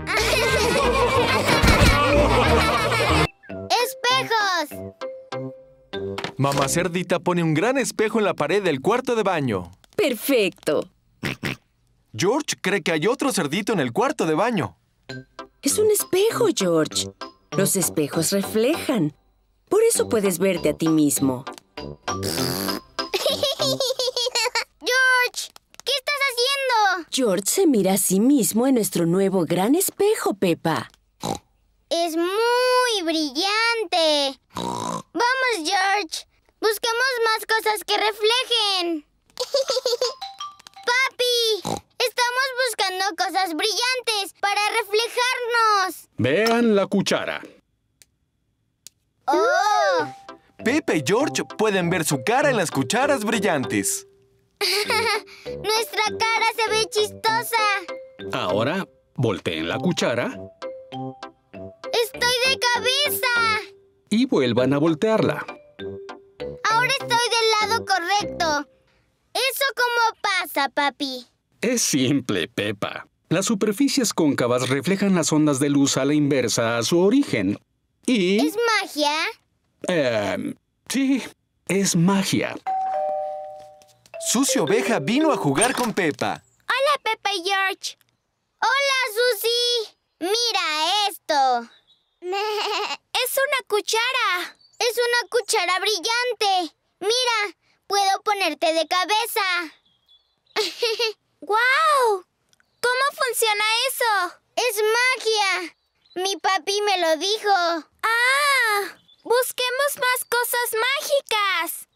¡Espejos! Mamá cerdita pone un gran espejo en la pared del cuarto de baño. Perfecto. George cree que hay otro cerdito en el cuarto de baño. Es un espejo, George. Los espejos reflejan. Por eso puedes verte a ti mismo. George, ¿qué estás haciendo? George se mira a sí mismo en nuestro nuevo gran espejo, Peppa. Es muy brillante. Vamos, George. Busquemos más cosas que reflejen. ¡Papi! Estamos buscando cosas brillantes para reflejarnos. Vean la cuchara. ¡Oh! Pepa y George pueden ver su cara en las cucharas brillantes. ¡Nuestra cara se ve chistosa! Ahora, volteen la cuchara. ¡Estoy de cabeza! Y vuelvan a voltearla. Ahora estoy del lado correcto. ¿Eso cómo pasa, papi? Es simple, Pepa. Las superficies cóncavas reflejan las ondas de luz a la inversa a su origen. Y... ¿Es magia? Eh, sí, es magia. Susie Oveja vino a jugar con Pepa. Hola, Pepa y George. Hola, Susie. Mira esto. Es una cuchara. Es una cuchara brillante. Mira, puedo ponerte de cabeza. ¡Guau! ¿Cómo funciona eso? Es magia. Mi papi me lo dijo. ¡Ah! ¡Busquemos más cosas mágicas!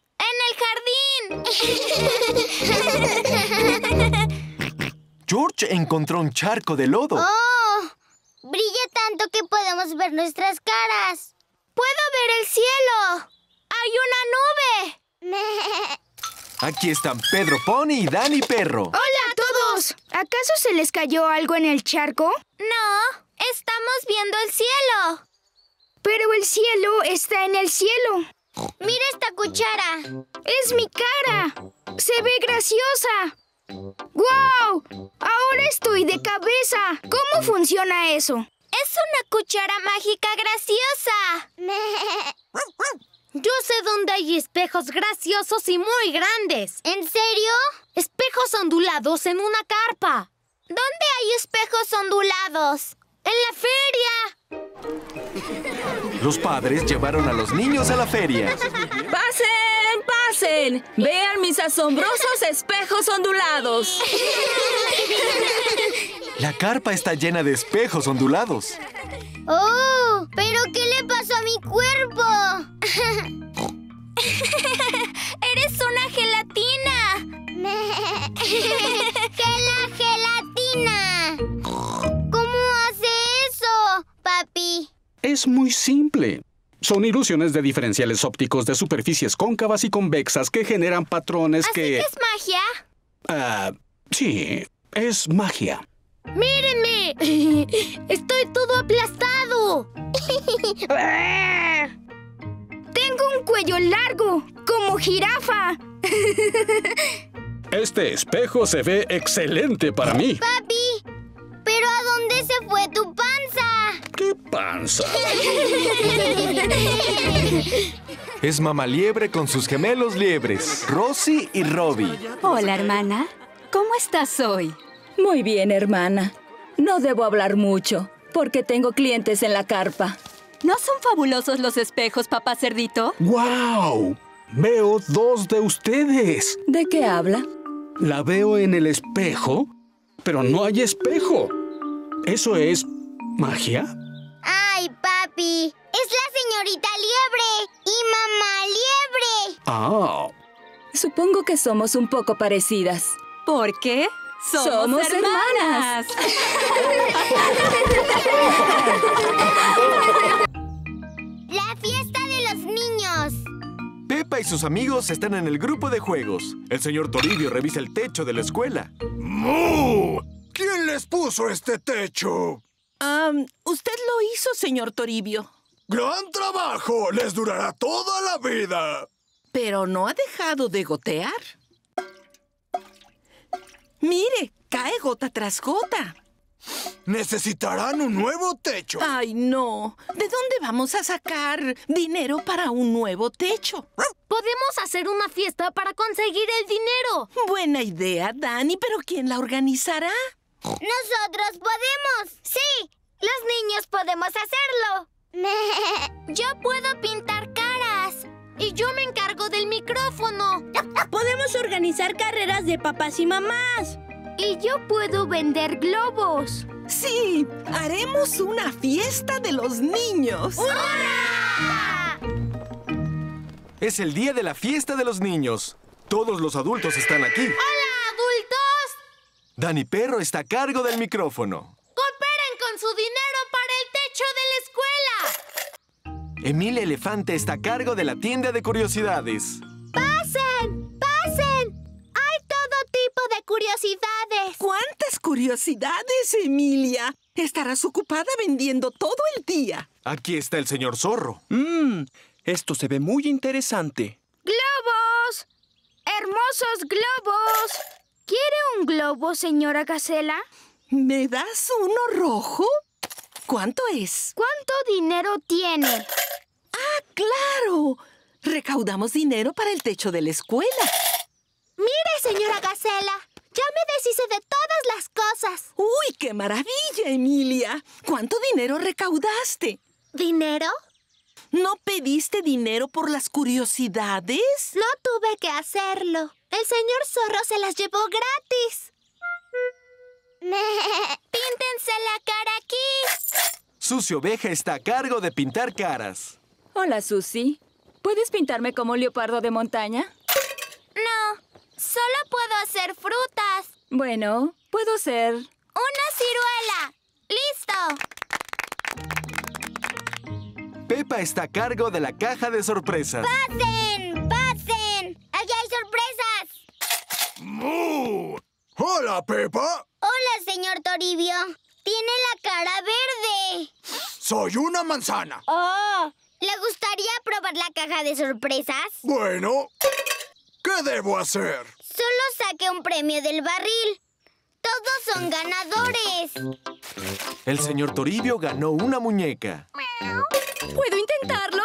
¡En el jardín! George encontró un charco de lodo. ¡Oh! Brilla tanto que podemos ver nuestras caras. ¡Puedo ver el cielo! ¡Hay una nube! Aquí están Pedro Pony y Dani Perro. ¡Hola a todos! ¿Acaso se les cayó algo en el charco? No, estamos viendo el cielo. Pero el cielo está en el cielo. ¡Mira esta cuchara! ¡Es mi cara! ¡Se ve graciosa! ¡Guau! ¡Ahora estoy de cabeza! ¿Cómo funciona eso? ¡Es una cuchara mágica graciosa! Yo sé dónde hay espejos graciosos y muy grandes. ¿En serio? Espejos ondulados en una carpa. ¿Dónde hay espejos ondulados? ¡En la feria! Los padres llevaron a los niños a la feria. ¡Pasen, pasen! ¡Vean mis asombrosos espejos ondulados! La carpa está llena de espejos ondulados. ¡Oh! ¿Pero qué le pasó a mi cuerpo? ¡Eres una gelatina! ¡Gela, gelatina! ¿Cómo hace eso, papi? Es muy simple. Son ilusiones de diferenciales ópticos de superficies cóncavas y convexas que generan patrones ¿Así que... que es magia? Ah, sí, es magia. ¡Mírenme! ¡Estoy todo aplastado! ¡Tengo un cuello largo, como jirafa! Este espejo se ve excelente para mí. ¡Papi! ¿Pero a dónde se fue tu panza? ¿Qué panza? Es Mamá Liebre con sus gemelos liebres, Rosie y Robbie. Hola, hermana. ¿Cómo estás hoy? Muy bien, hermana. No debo hablar mucho, porque tengo clientes en la carpa. ¿No son fabulosos los espejos, papá cerdito? ¡Guau! Veo dos de ustedes. ¿De qué habla? La veo en el espejo, pero no hay espejo. ¿Eso es magia? ¡Ay, papi! ¡Es la señorita Liebre y Mamá Liebre! Ah. Supongo que somos un poco parecidas. ¿Por qué? ¡Somos, ¡Somos hermanas! ¡La fiesta de los niños! Pepa y sus amigos están en el grupo de juegos. El señor Toribio revisa el techo de la escuela. ¡Mu! ¿Quién les puso este techo? Um, usted lo hizo, señor Toribio. ¡Gran trabajo! ¡Les durará toda la vida! Pero no ha dejado de gotear. Mire, cae gota tras gota. Necesitarán un nuevo techo. Ay, no. ¿De dónde vamos a sacar dinero para un nuevo techo? Podemos hacer una fiesta para conseguir el dinero. Buena idea, Dani, pero ¿quién la organizará? ¡Nosotros podemos! ¡Sí! ¡Los niños podemos hacerlo! Yo puedo pintar caras. Y yo me encargo del micrófono. Podemos organizar carreras de papás y mamás. Y yo puedo vender globos. Sí, haremos una fiesta de los niños. ¡Hurra! Es el día de la fiesta de los niños. Todos los adultos están aquí. ¡Hola, adultos! Dani Perro está a cargo del micrófono. ¡Cooperen con su dinero para el techo de la escuela! Emilia Elefante está a cargo de la tienda de curiosidades. ¡Pasen! ¡Pasen! ¡Hay todo tipo de curiosidades! ¿Cuántas curiosidades, Emilia? Estarás ocupada vendiendo todo el día. Aquí está el señor Zorro. Mmm, esto se ve muy interesante. ¡Globos! ¡Hermosos globos! ¿Quiere un globo, señora Gacela? ¿Me das uno rojo? ¿Cuánto es? ¿Cuánto dinero tiene? ¡Ah, claro! Recaudamos dinero para el techo de la escuela. Mire, señora Gacela, ya me deshice de todas las cosas. ¡Uy, qué maravilla, Emilia! ¿Cuánto dinero recaudaste? ¿Dinero? ¿No pediste dinero por las curiosidades? No tuve que hacerlo. El señor Zorro se las llevó gratis. ¡Píntense la cara aquí! Susi Oveja está a cargo de pintar caras. Hola, Susi. ¿Puedes pintarme como un leopardo de montaña? No, solo puedo hacer frutas. Bueno, puedo ser... ¡Una ciruela! ¡Listo! Pepa está a cargo de la caja de sorpresas. ¡Pasen! ¡Pasen! ¡Allá hay sorpresas! ¡Mu! ¡Hola, Pepa! Hola, señor Toribio. Tiene la cara verde. Soy una manzana. ¡Oh! ¿Le gustaría probar la caja de sorpresas? Bueno, ¿qué debo hacer? Solo saque un premio del barril. Todos son ganadores. El señor Toribio ganó una muñeca. ¿Puedo intentarlo?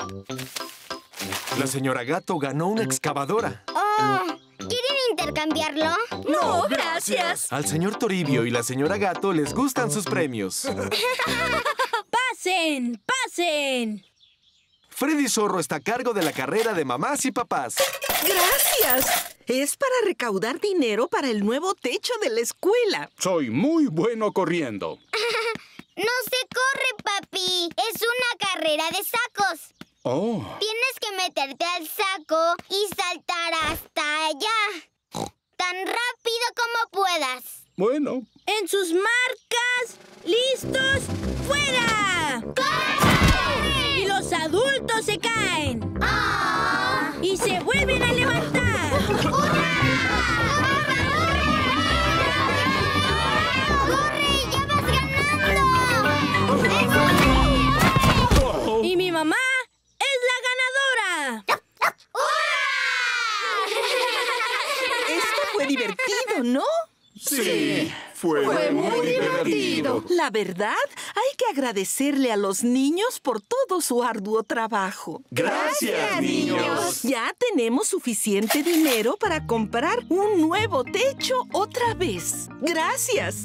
La señora Gato ganó una excavadora. Oh, ¿quieren intercambiarlo? No, gracias. Al señor Toribio y la señora Gato les gustan sus premios. ¡Pasen! ¡Pasen! Freddy Zorro está a cargo de la carrera de mamás y papás. ¡Gracias! Es para recaudar dinero para el nuevo techo de la escuela. Soy muy bueno corriendo. No se corre, papi. Es una carrera de sacos. Oh. Tienes que meterte al saco y saltar hasta allá. Tan rápido como puedas. Bueno. En sus marcas, listos, ¡fuera! ¡Corre! Y los adultos se caen. ¡Oh! Y se vuelven a levantar. ¡Hurra! ¡Corre! ¡Ya vas ganando! Y mi mamá es la ganadora. Esto fue divertido, ¿no? Sí, fue, Fue muy, muy divertido. La verdad, hay que agradecerle a los niños por todo su arduo trabajo. Gracias, niños. Ya tenemos suficiente dinero para comprar un nuevo techo otra vez. Gracias.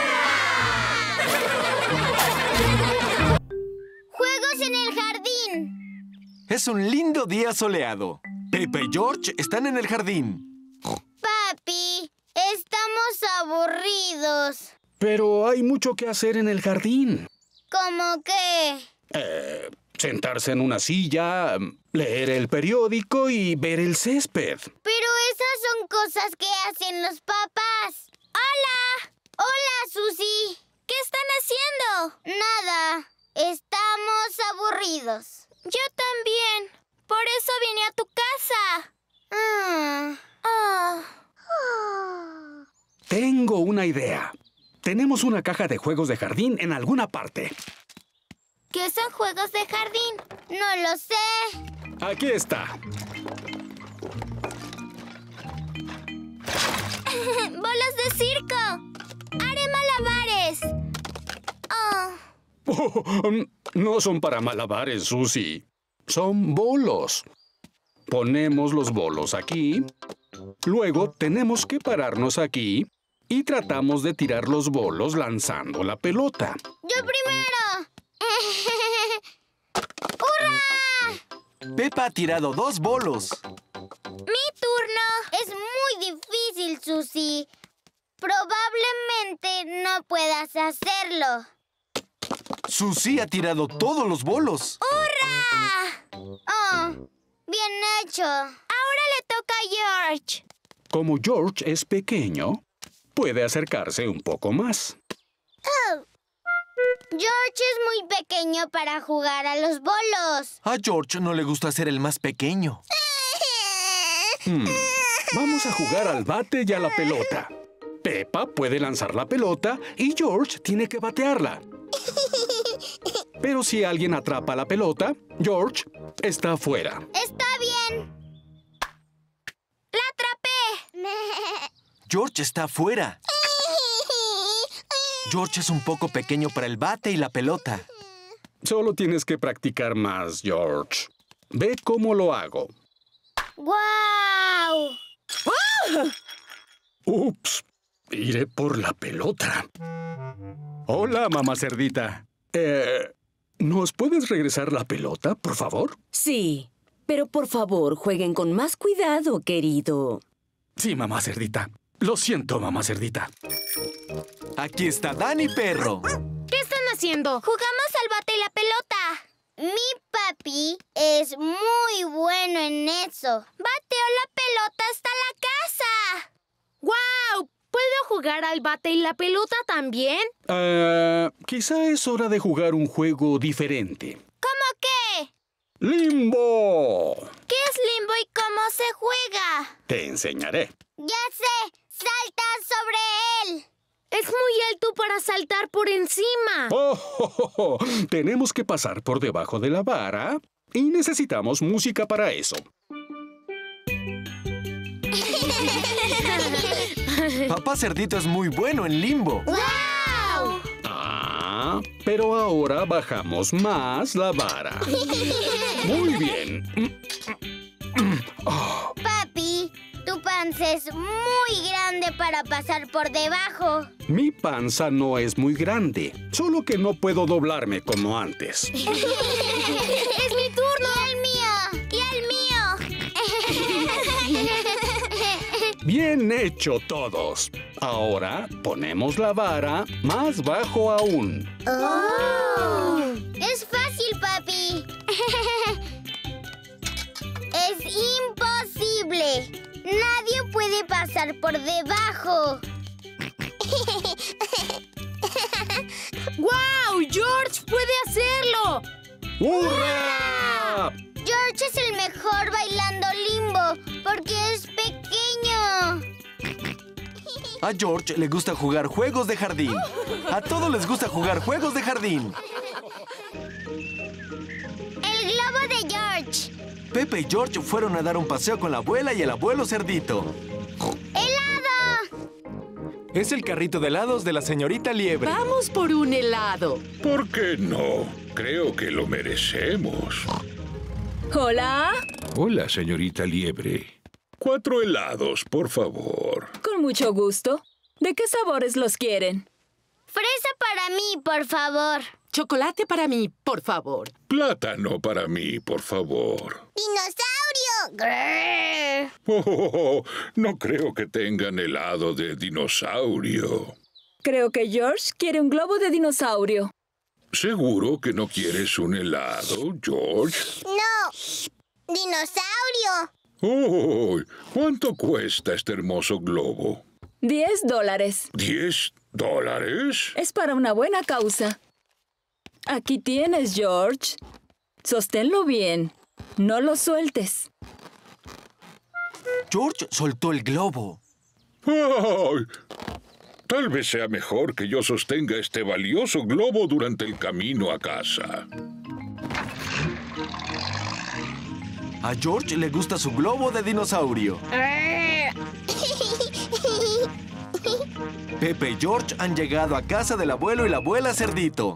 ¡Juegos en el jardín! Es un lindo día soleado. Pepa y George están en el jardín. Papi, estamos aburridos. Pero hay mucho que hacer en el jardín. ¿Cómo qué? Eh, sentarse en una silla, leer el periódico y ver el césped. Pero esas son cosas que hacen los papás. ¡Hola! ¡Hola, Susi! ¿Qué están haciendo? Nada. Estamos aburridos. Yo también. Por eso vine a tu casa. Ah. Ah. Ah. Tengo una idea. Tenemos una caja de juegos de jardín en alguna parte. ¿Qué son juegos de jardín? No lo sé. Aquí está. ¡Bolas de circo! ¡Haré malabares! Oh. Oh, no son para malabares, Susi. Son bolos. Ponemos los bolos aquí. Luego tenemos que pararnos aquí y tratamos de tirar los bolos lanzando la pelota. ¡Yo primero! ¡Hurra! Pepa ha tirado dos bolos. ¡Mi turno! Es muy difícil, Susi. Probablemente no puedas hacerlo. Susi ha tirado todos los bolos. ¡Hurra! Oh, Bien hecho. Ahora le toca a George. Como George es pequeño, puede acercarse un poco más. Oh. George es muy pequeño para jugar a los bolos. A George no le gusta ser el más pequeño. Hmm. Vamos a jugar al bate y a la pelota. Peppa puede lanzar la pelota y George tiene que batearla. Pero si alguien atrapa la pelota, George está afuera. Está bien. ¡La atrapé! George está afuera. George es un poco pequeño para el bate y la pelota. Solo tienes que practicar más, George. Ve cómo lo hago. ¡Guau! ¡Ah! ¡Ups! Iré por la pelota. Hola, mamá cerdita. Eh, ¿Nos puedes regresar la pelota, por favor? Sí, pero por favor, jueguen con más cuidado, querido. Sí, mamá cerdita. Lo siento, mamá cerdita. Aquí está Dani Perro. ¿Qué están haciendo? Jugamos al bate y la pelota. Mi papi es muy bueno en eso. Bateó la pelota hasta la casa. ¡Guau! ¿Puedo jugar al bate y la pelota también? Uh, quizá es hora de jugar un juego diferente. ¿Cómo qué? ¡Limbo! ¿Qué es limbo y cómo se juega? Te enseñaré. Ya sé. ¡Salta sobre él! Es muy alto para saltar por encima. Oh, oh, oh, oh. Tenemos que pasar por debajo de la vara y necesitamos música para eso. Papá Cerdito es muy bueno en limbo. ¡Wow! Ah, pero ahora bajamos más la vara. Muy bien. Oh. Papi, tu panza es muy grande para pasar por debajo. Mi panza no es muy grande, solo que no puedo doblarme como antes. ¡Es mi turno! ¡Y el mío! ¡Y el mío! Bien hecho todos. Ahora ponemos la vara más bajo aún. ¡Oh! Es fácil, papi. Es imposible. Nadie puede pasar por debajo. ¡Guau! ¡George puede hacerlo! ¡Hurra! George es el mejor bailando limbo porque es pequeño. A George le gusta jugar juegos de jardín. A todos les gusta jugar juegos de jardín. El globo de George. Pepe y George fueron a dar un paseo con la abuela y el abuelo Cerdito. ¡Helado! Es el carrito de helados de la señorita Liebre. ¡Vamos por un helado! ¿Por qué no? Creo que lo merecemos. ¿Hola? Hola, señorita Liebre. Cuatro helados, por favor. Con mucho gusto. ¿De qué sabores los quieren? Fresa para mí, por favor. Chocolate para mí, por favor. Plátano para mí, por favor. ¡Dinosaurio! ¡Grrr! Oh, oh, oh, no creo que tengan helado de dinosaurio. Creo que George quiere un globo de dinosaurio. ¿Seguro que no quieres un helado, George? No. ¡Dinosaurio! Oh, ¿cuánto cuesta este hermoso globo? Diez dólares. ¿Diez dólares? Es para una buena causa. Aquí tienes, George. Sosténlo bien. No lo sueltes. George soltó el globo. ¡Ay! Tal vez sea mejor que yo sostenga este valioso globo durante el camino a casa. A George le gusta su globo de dinosaurio. Pepe y George han llegado a casa del abuelo y la abuela Cerdito.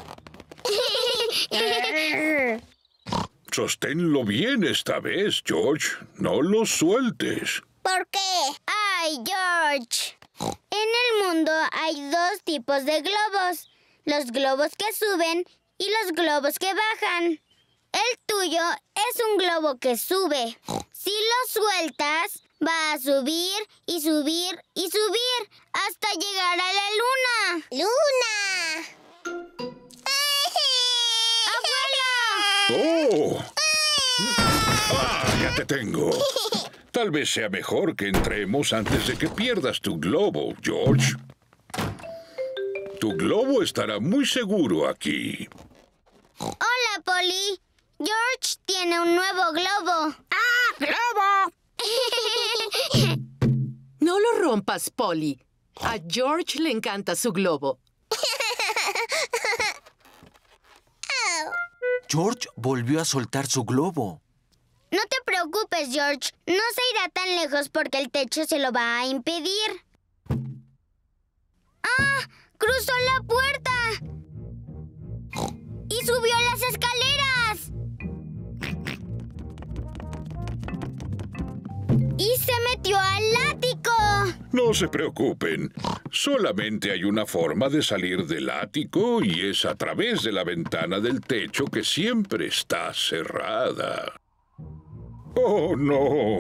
Sosténlo bien esta vez, George. No lo sueltes. ¿Por qué? ¡Ay, George! En el mundo hay dos tipos de globos. Los globos que suben y los globos que bajan. El tuyo es un globo que sube. Si lo sueltas, va a subir y subir y subir hasta llegar a la luna. ¡Luna! ¡Abuelo! ¡Oh! ¡Ah! Ya te tengo. Tal vez sea mejor que entremos antes de que pierdas tu globo, George. Tu globo estará muy seguro aquí. Hola, Polly. George tiene un nuevo globo. ¡Ah, globo! No lo rompas, Polly. A George le encanta su globo. George volvió a soltar su globo. No te preocupes, George. No se irá tan lejos porque el techo se lo va a impedir. ¡Ah! ¡Cruzó la puerta! ¡Y subió las escaleras! ¡Y se metió al ático! No se preocupen. Solamente hay una forma de salir del ático y es a través de la ventana del techo que siempre está cerrada. ¡Oh, no!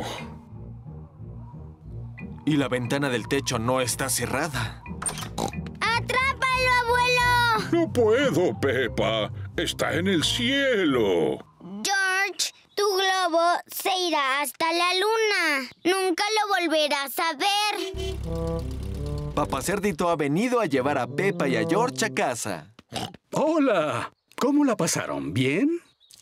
Y la ventana del techo no está cerrada. ¡Atrápalo, abuelo! No puedo, Peppa. Está en el cielo. George, tu globo se irá hasta la luna. Nunca lo volverás a ver. Papá Cerdito ha venido a llevar a Peppa y a George a casa. ¡Hola! ¿Cómo la pasaron? ¿Bien?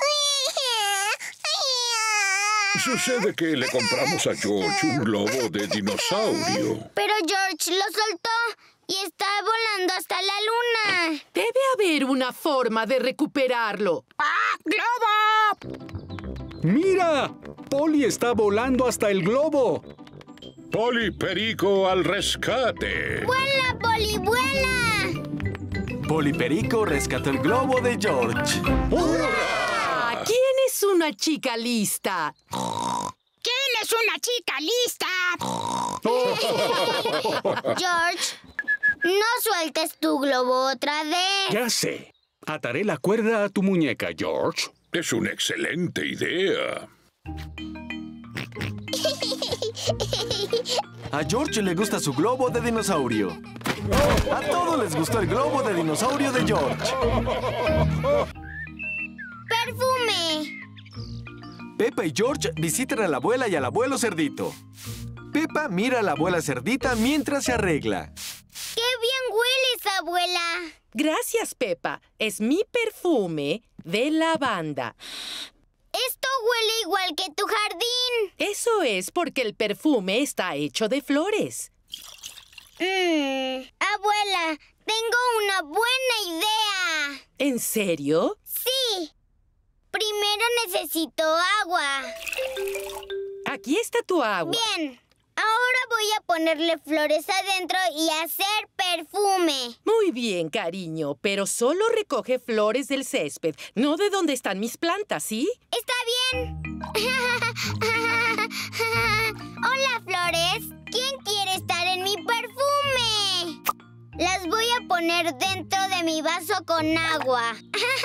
Sucede que le compramos a George un globo de dinosaurio. Pero George lo soltó y está volando hasta la luna. Debe haber una forma de recuperarlo. ¡Ah, globo! ¡Mira! Polly está volando hasta el globo. Polly Perico al rescate. ¡Vuela, Polly, vuela! Polly Perico rescató el globo de George. ¡Hurra! ¿Quién es una chica lista? ¿Quién es una chica lista? George, no sueltes tu globo otra vez. Ya sé. Ataré la cuerda a tu muñeca, George. Es una excelente idea. A George le gusta su globo de dinosaurio. A todos les gustó el globo de dinosaurio de George. ¡Perfume! Peppa y George visitan a la abuela y al abuelo cerdito. Peppa mira a la abuela cerdita mientras se arregla. ¡Qué bien hueles, abuela! Gracias, Peppa. Es mi perfume de lavanda. Esto huele igual que tu jardín. Eso es porque el perfume está hecho de flores. Mmm, abuela, tengo una buena idea. ¿En serio? Sí. Primero necesito agua. Aquí está tu agua. Bien. Ahora voy a ponerle flores adentro y hacer perfume. Muy bien, cariño, pero solo recoge flores del césped, no de donde están mis plantas, ¿sí? Está bien. Hola, flores. ¿Quién quiere estar en mi perfume? Las voy a poner dentro de mi vaso con agua.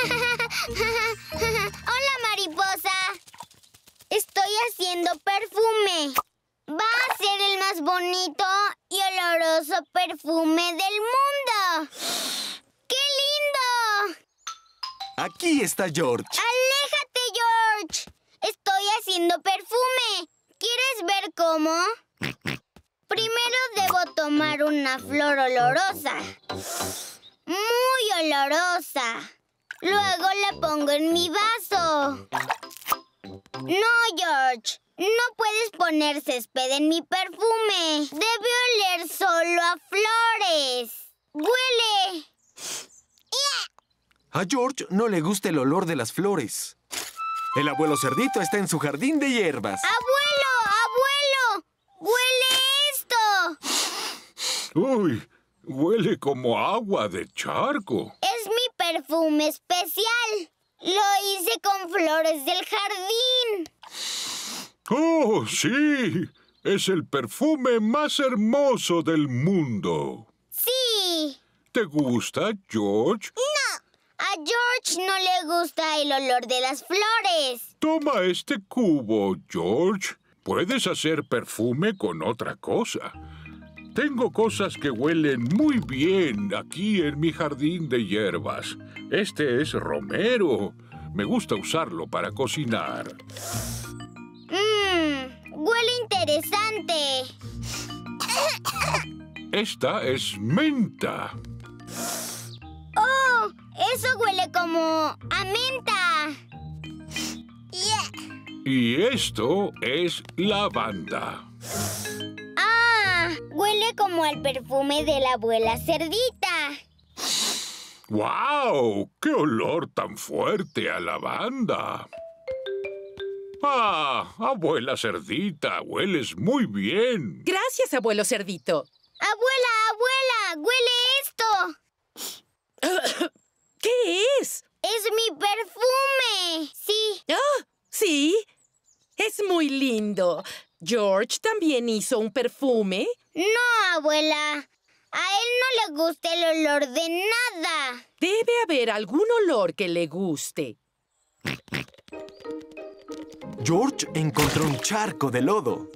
Hola, mariposa. Estoy haciendo perfume. Va a ser el más bonito y oloroso perfume del mundo. ¡Qué lindo! Aquí está George. ¡Aléjate, George! Estoy haciendo perfume. ¿Quieres ver cómo? Primero debo tomar una flor olorosa. Muy olorosa. Luego la pongo en mi vaso. No, George. No puedes poner césped en mi perfume. Debe oler solo a flores. ¡Huele! A George no le gusta el olor de las flores. El abuelo cerdito está en su jardín de hierbas. ¡Abuelo! ¡Abuelo! ¡Huele esto! Uy, huele como agua de charco. Es mi perfume especial. Lo hice con flores del jardín. ¡Oh, sí! Es el perfume más hermoso del mundo. Sí. ¿Te gusta, George? No. A George no le gusta el olor de las flores. Toma este cubo, George. Puedes hacer perfume con otra cosa. Tengo cosas que huelen muy bien aquí en mi jardín de hierbas. Este es romero. Me gusta usarlo para cocinar. Mmm. Huele interesante. Esta es menta. ¡Oh! Eso huele como a menta. Y esto es lavanda. ¡Ah! Huele como al perfume de la abuela cerdita. ¡Guau! ¡Qué olor tan fuerte a lavanda! ¡Ah! Abuela cerdita, hueles muy bien. Gracias, abuelo cerdito. ¡Abuela, abuela! ¡Huele esto! ¿Qué es? ¡Es mi perfume! Sí. ¡Ah! ¿Sí? Es muy lindo. ¿George también hizo un perfume? No, abuela. A él no le gusta el olor de nada. Debe haber algún olor que le guste. George encontró un charco de lodo.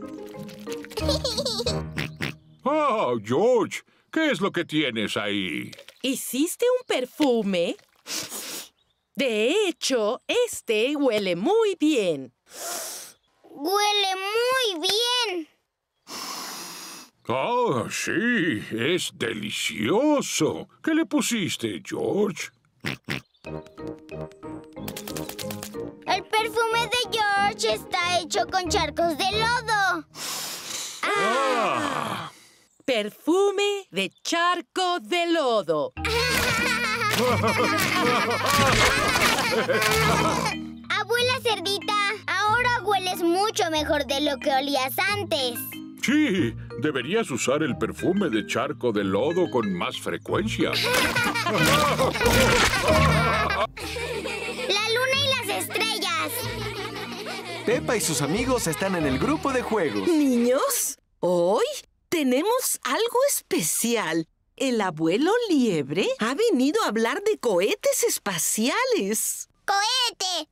¡Ah, George! ¿Qué es lo que tienes ahí? ¿Hiciste un perfume? De hecho, este huele muy bien. ¡Huele muy bien! ¡Ah, sí! ¡Es delicioso! ¿Qué le pusiste, George? El perfume de George está hecho con charcos de lodo. ¡Ah! Perfume de charco de lodo. Abuela cerdita, ahora hueles mucho mejor de lo que olías antes. Sí, deberías usar el perfume de charco de lodo con más frecuencia. La luna y las estrellas. Peppa y sus amigos están en el grupo de juegos. Niños, hoy tenemos algo especial. El abuelo Liebre ha venido a hablar de cohetes espaciales. ¡Cohete!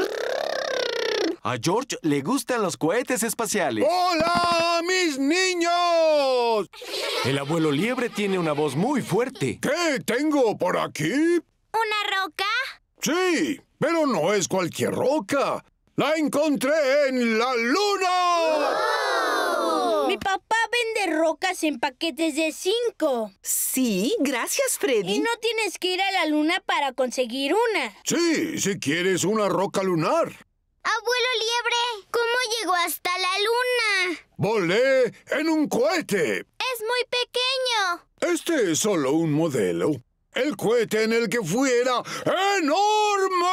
A George le gustan los cohetes espaciales. ¡Hola, mis niños! El abuelo Liebre tiene una voz muy fuerte. ¿Qué tengo por aquí? ¿Una roca? Sí, pero no es cualquier roca. ¡La encontré en la luna! ¡Oh! Mi papá vende rocas en paquetes de cinco. Sí, gracias, Freddy. Y no tienes que ir a la luna para conseguir una. Sí, si quieres una roca lunar. Abuelo Liebre, ¿cómo llegó hasta la luna? Volé en un cohete. Es muy pequeño. Este es solo un modelo. El cohete en el que fui era enorme.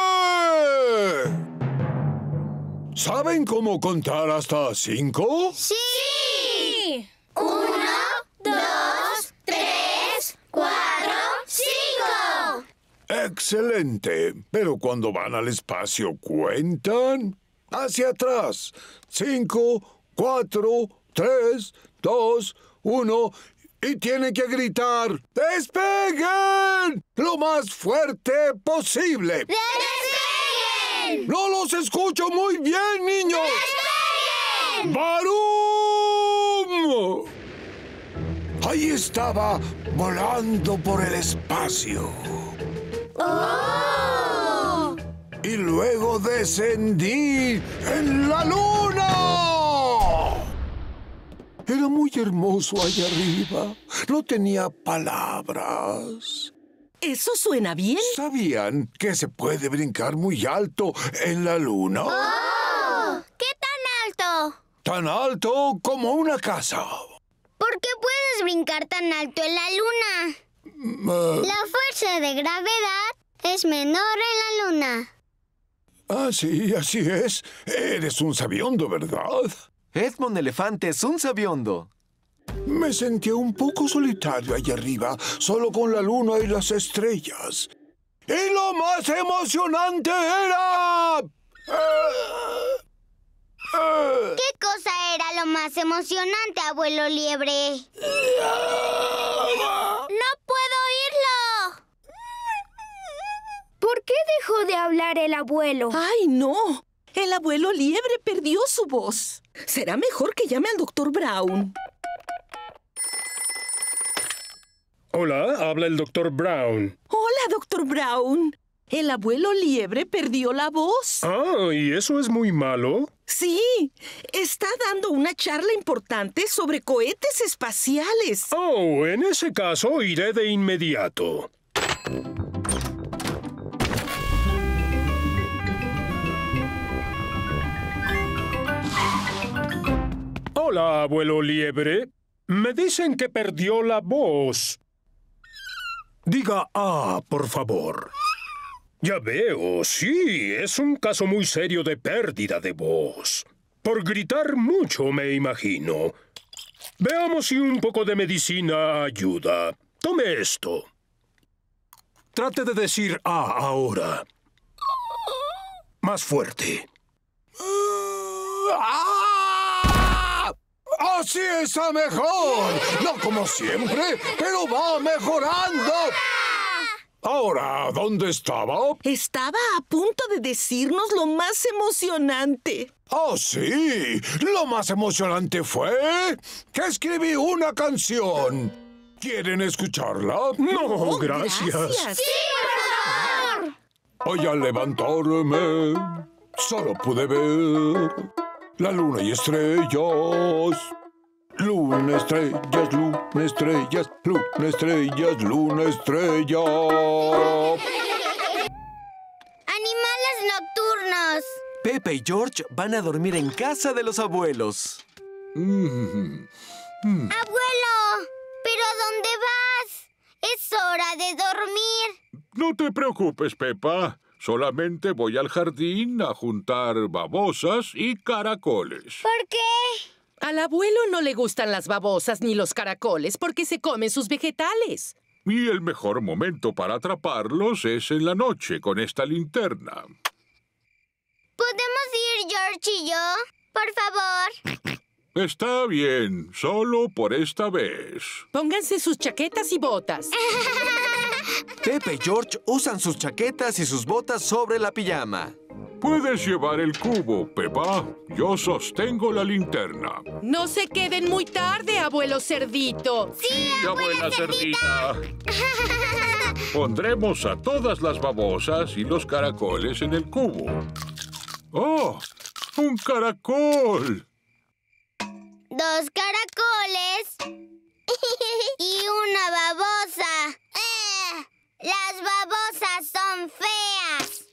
¿Saben cómo contar hasta cinco? ¡Sí! sí. Uno, dos, tres, cuatro, cinco. Excelente. Pero cuando van al espacio, ¿cuentan? Hacia atrás. Cinco, cuatro, tres, dos, uno... Y tienen que gritar, ¡despeguen! Lo más fuerte posible. ¡Despeguen! ¡No los escucho muy bien, niños! ¡Despeguen! ¡Barum! Ahí estaba, volando por el espacio. ¡Oh! Y luego descendí en la luna. Era muy hermoso allá arriba. No tenía palabras. ¿Eso suena bien? ¿Sabían que se puede brincar muy alto en la luna? ¡Oh! ¿Qué tan alto? Tan alto como una casa. ¿Por qué puedes brincar tan alto en la luna? Uh, la fuerza de gravedad es menor en la luna. Ah, sí, así es. Eres un sabiondo, ¿verdad? Edmond Elefante es un sabiondo. Me sentí un poco solitario allá arriba, solo con la luna y las estrellas. ¡Y lo más emocionante era! ¿Qué cosa era lo más emocionante, abuelo Liebre? ¡No puedo oírlo! ¿Por qué dejó de hablar el abuelo? ¡Ay, no! El abuelo Liebre perdió su voz. Será mejor que llame al doctor Brown. Hola, habla el doctor Brown. Hola, doctor Brown. El abuelo Liebre perdió la voz. Ah, ¿y eso es muy malo? Sí, está dando una charla importante sobre cohetes espaciales. Oh, en ese caso iré de inmediato. Hola, abuelo Liebre. Me dicen que perdió la voz. Diga ah, por favor. Ya veo, sí, es un caso muy serio de pérdida de voz. Por gritar mucho, me imagino. Veamos si un poco de medicina ayuda. Tome esto. Trate de decir ah ahora. Más fuerte. ¡Así está mejor! No como siempre, pero va mejorando. Ahora, ¿dónde estaba? Estaba a punto de decirnos lo más emocionante. ¡Oh, sí! Lo más emocionante fue que escribí una canción. ¿Quieren escucharla? No, oh, gracias. gracias. ¡Sí, por favor! Hoy al levantarme, solo pude ver la luna y estrellas. Luna, estrellas, luna, estrellas, luna, estrellas, luna, estrellas. ¡Animales nocturnos! Pepe y George van a dormir en casa de los abuelos. Mm. Mm. ¡Abuelo! ¿Pero a dónde vas? ¡Es hora de dormir! No te preocupes, Pepa. Solamente voy al jardín a juntar babosas y caracoles. ¿Por qué? Al abuelo no le gustan las babosas ni los caracoles porque se comen sus vegetales. Y el mejor momento para atraparlos es en la noche con esta linterna. ¿Podemos ir George y yo? Por favor. Está bien, solo por esta vez. Pónganse sus chaquetas y botas. Pepe y George usan sus chaquetas y sus botas sobre la pijama. Puedes llevar el cubo, Pepa. Yo sostengo la linterna. No se queden muy tarde, abuelo cerdito. ¡Sí, abuela, abuela cerdita! cerdita. Pondremos a todas las babosas y los caracoles en el cubo. ¡Oh! ¡Un caracol! Dos caracoles y una babosa. Eh, las babosas son feas.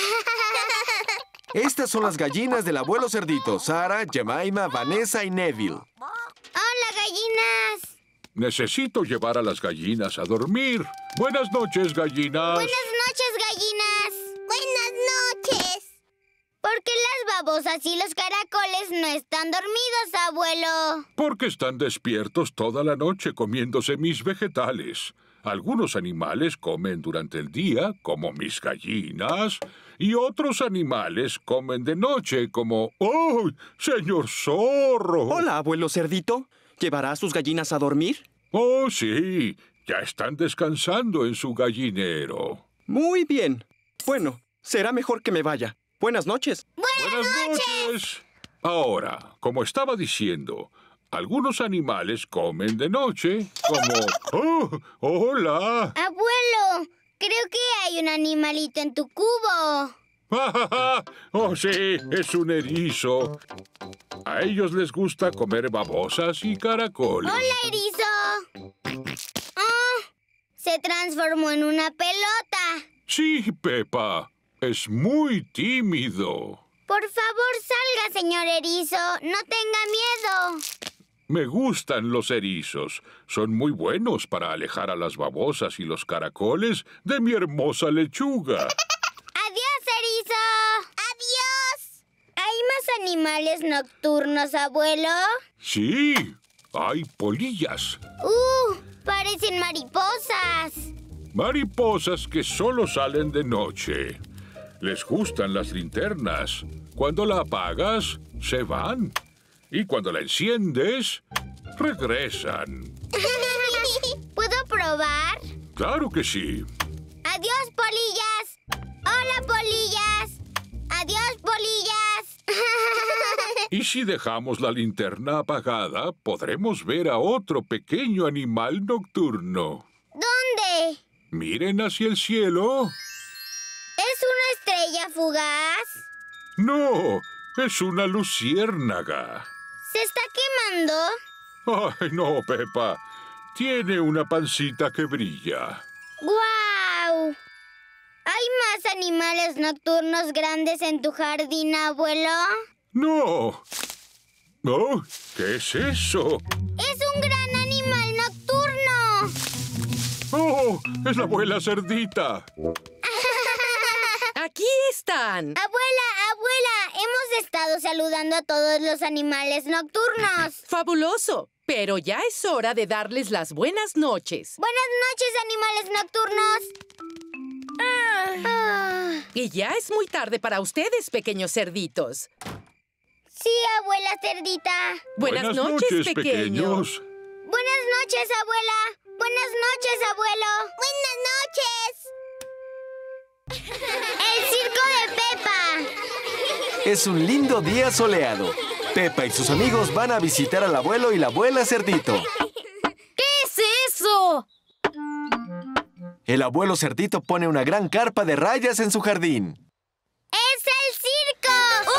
Estas son las gallinas del abuelo cerdito. Sara, Jemima, Vanessa y Neville. ¡Hola, gallinas! Necesito llevar a las gallinas a dormir. Buenas noches, gallinas. Buenas noches, gallinas. Buenas noches. ¿Por qué las babosas y los caracoles no están dormidos, abuelo? Porque están despiertos toda la noche comiéndose mis vegetales. Algunos animales comen durante el día, como mis gallinas, y otros animales comen de noche, como... ¡Oh, señor zorro! Hola, abuelo cerdito. ¿Llevará a sus gallinas a dormir? Oh, sí. Ya están descansando en su gallinero. Muy bien. Bueno, será mejor que me vaya. Buenas noches. ¡Buenas, Buenas noches! noches. Ahora, como estaba diciendo, algunos animales comen de noche, como... ¡Oh, hola! Abuelo, creo que hay un animalito en tu cubo. ¡Oh, sí! Es un erizo. A ellos les gusta comer babosas y caracoles. ¡Hola, erizo! Oh, se transformó en una pelota. Sí, Pepa. Es muy tímido. Por favor, salga, señor erizo. No tenga miedo. Me gustan los erizos. Son muy buenos para alejar a las babosas y los caracoles de mi hermosa lechuga. ¡Adiós, erizo! ¡Adiós! ¿Hay más animales nocturnos, abuelo? Sí, hay polillas. ¡Uh! Parecen mariposas. Mariposas que solo salen de noche. Les gustan las linternas. Cuando la apagas, se van. Y cuando la enciendes, regresan. ¿Puedo probar? Claro que sí. ¡Adiós, polillas! ¡Hola, polillas! ¡Adiós, polillas! Y si dejamos la linterna apagada, podremos ver a otro pequeño animal nocturno. ¿Dónde? Miren hacia el cielo. ¿Es una estrella fugaz? No, Es una luciérnaga. ¿Se está quemando? Ay, no, Peppa. Tiene una pancita que brilla. ¡Guau! ¿Hay más animales nocturnos grandes en tu jardín, abuelo? ¡No! Oh, ¿qué es eso? ¡Es un gran animal nocturno! ¡Oh! ¡Es la abuela cerdita! ¡Aquí están! Abuela, abuela, hemos estado saludando a todos los animales nocturnos. ¡Fabuloso! Pero ya es hora de darles las buenas noches. Buenas noches, animales nocturnos. Ah. Ah. Y ya es muy tarde para ustedes, pequeños cerditos. Sí, abuela cerdita. Buenas, Buenas noches, noches pequeños. pequeños. Buenas noches, abuela. Buenas noches, abuelo. Buenas noches. El circo de Peppa. Es un lindo día soleado. Peppa y sus amigos van a visitar al abuelo y la abuela cerdito. ¿Qué es eso? El abuelo cerdito pone una gran carpa de rayas en su jardín. ¡Es el circo!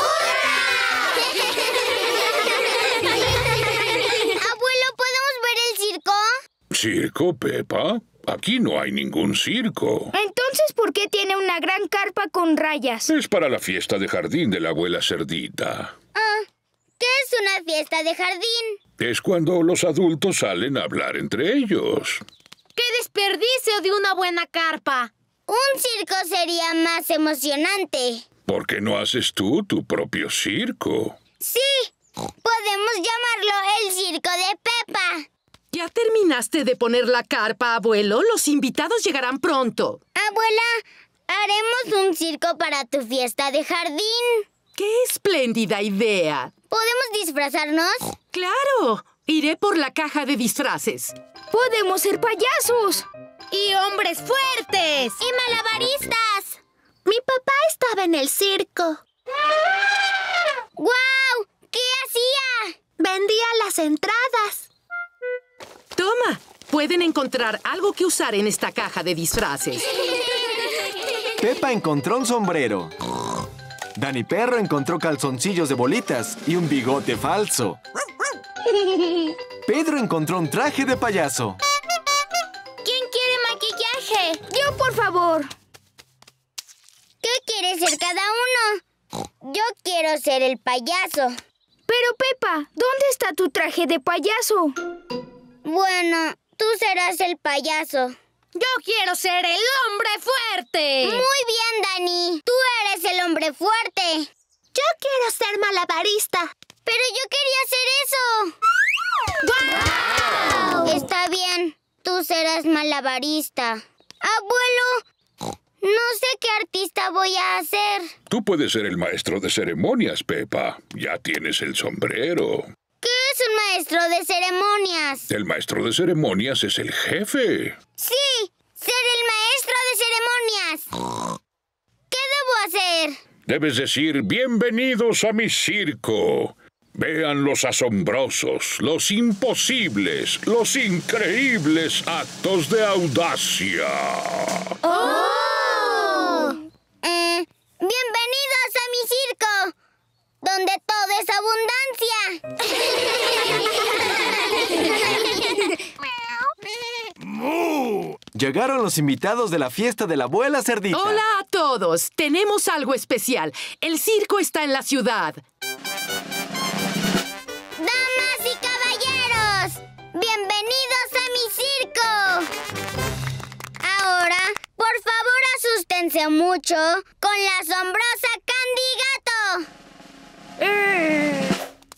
Abuelo, ¿podemos ver el circo? ¿Circo, Peppa? Aquí no hay ningún circo. Entonces, ¿por qué tiene una gran carpa con rayas? Es para la fiesta de jardín de la abuela cerdita. Ah, ¿qué es una fiesta de jardín? Es cuando los adultos salen a hablar entre ellos. ¡Qué desperdicio de una buena carpa! Un circo sería más emocionante. ¿Por qué no haces tú tu propio circo? Sí, podemos llamarlo el circo de Peppa. ¿Ya terminaste de poner la carpa, abuelo? Los invitados llegarán pronto. Abuela, haremos un circo para tu fiesta de jardín. ¡Qué espléndida idea! ¿Podemos disfrazarnos? ¡Claro! Iré por la caja de disfraces. ¡Podemos ser payasos! ¡Y hombres fuertes! ¡Y malabaristas! Mi papá estaba en el circo. ¡Guau! ¿Qué hacía? Vendía las entradas. Toma, pueden encontrar algo que usar en esta caja de disfraces. Peppa encontró un sombrero. Dani Perro encontró calzoncillos de bolitas y un bigote falso. Pedro encontró un traje de payaso. ¿Quién quiere maquillaje? Yo, por favor. ¿Qué quiere ser cada uno? Yo quiero ser el payaso. Pero, Peppa, ¿dónde está tu traje de payaso? Bueno, tú serás el payaso. ¡Yo quiero ser el hombre fuerte! Muy bien, Dani. Tú eres el hombre fuerte. Yo quiero ser malabarista. Pero yo quería hacer eso. ¡Guau! Está bien. Tú serás malabarista. Abuelo, no sé qué artista voy a hacer. Tú puedes ser el maestro de ceremonias, Peppa. Ya tienes el sombrero. ¿Qué es un maestro de ceremonias? El maestro de ceremonias es el jefe. Sí, ser el maestro de ceremonias. ¿Qué debo hacer? Debes decir, bienvenidos a mi circo. Vean los asombrosos, los imposibles, los increíbles actos de audacia. ¡Oh! Eh, bienvenidos a mi circo, donde todo es abundancia. Llegaron los invitados de la fiesta de la abuela cerdita. ¡Hola a todos! Tenemos algo especial. El circo está en la ciudad. ¡Damas y caballeros! ¡Bienvenidos a mi circo! Ahora, por favor, asústense mucho con la asombrosa Candy Gato. Mm.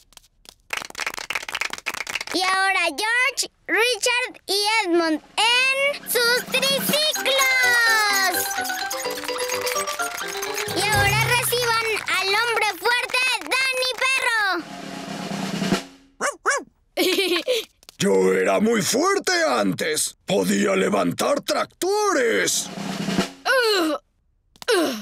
Y ahora George, Richard y Edmund en sus triciclos. Y ahora reciban al hombre fuerte, Dani Perro. Yo era muy fuerte antes. Podía levantar tractores. Uh, uh.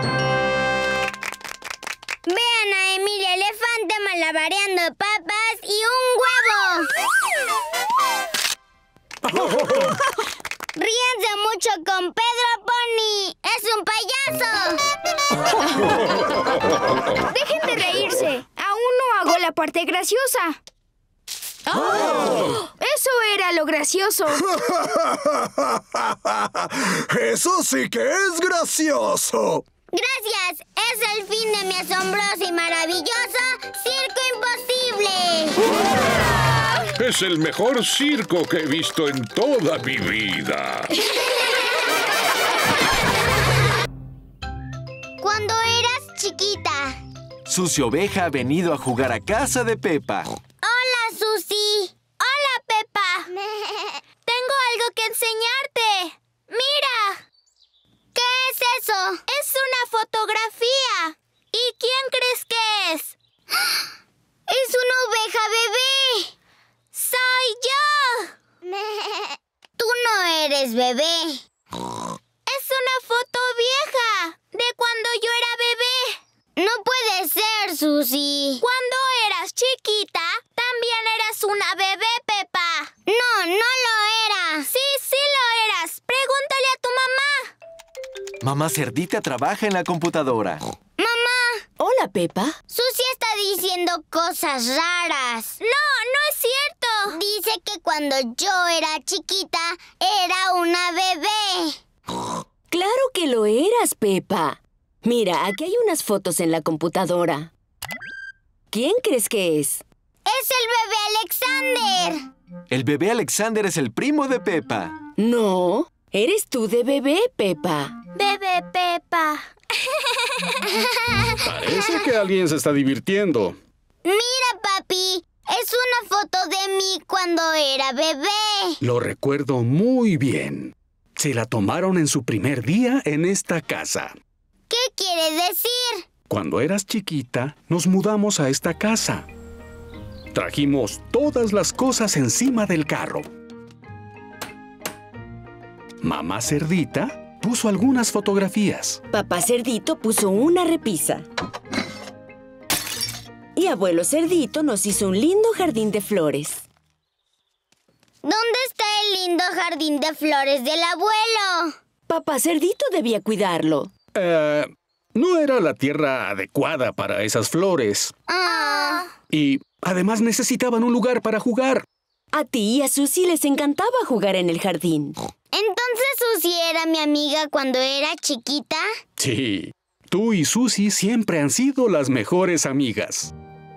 Vean a Emilia Elefante malabareando papas y un huevo. Ríense mucho con Pedro Pony. ¡Dani! ¡Es un payaso! ¡Dejen de reírse! ¡Aún no hago la parte graciosa! ¡Oh! ¡Eso era lo gracioso! ¡Eso sí que es gracioso! ¡Gracias! Es el fin de mi asombroso y maravilloso Circo Imposible. Es el mejor circo que he visto en toda mi vida. Cuando eras chiquita. Susi Oveja ha venido a jugar a casa de Peppa. Hola, Susi. Hola, Peppa. Tengo algo que enseñarte. ¡Mira! ¿Qué es eso? Es una fotografía. ¿Y quién crees que es? ¡Es una oveja bebé! ¡Soy yo! Tú no eres bebé. Es una foto vieja de cuando yo era bebé. No puede ser, Susi. Cuando eras chiquita, también eras una bebé, Peppa. No, no lo era. Sí, sí lo eras. Pregúntale a tu mamá. Mamá Cerdita trabaja en la computadora. ¡Mamá! Hola, Peppa. Susi está diciendo cosas raras. No, no es cierto. Dice que cuando yo era chiquita, era una bebé. Claro que lo eras, Peppa. Mira, aquí hay unas fotos en la computadora. ¿Quién crees que es? ¡Es el bebé Alexander! El bebé Alexander es el primo de Peppa. No, eres tú de bebé, Peppa. Bebé Peppa. Parece que alguien se está divirtiendo. Mira, papi. Es una foto de mí cuando era bebé. Lo recuerdo muy bien. Se la tomaron en su primer día en esta casa. ¿Qué quiere decir? Cuando eras chiquita, nos mudamos a esta casa. Trajimos todas las cosas encima del carro. Mamá Cerdita puso algunas fotografías. Papá Cerdito puso una repisa. Y abuelo Cerdito nos hizo un lindo jardín de flores. ¿Dónde está el lindo jardín de flores del abuelo? Papá Cerdito debía cuidarlo. Eh, no era la tierra adecuada para esas flores. Ah. Y además necesitaban un lugar para jugar. A ti y a Susi les encantaba jugar en el jardín. ¿Entonces Susi era mi amiga cuando era chiquita? Sí, tú y Susi siempre han sido las mejores amigas.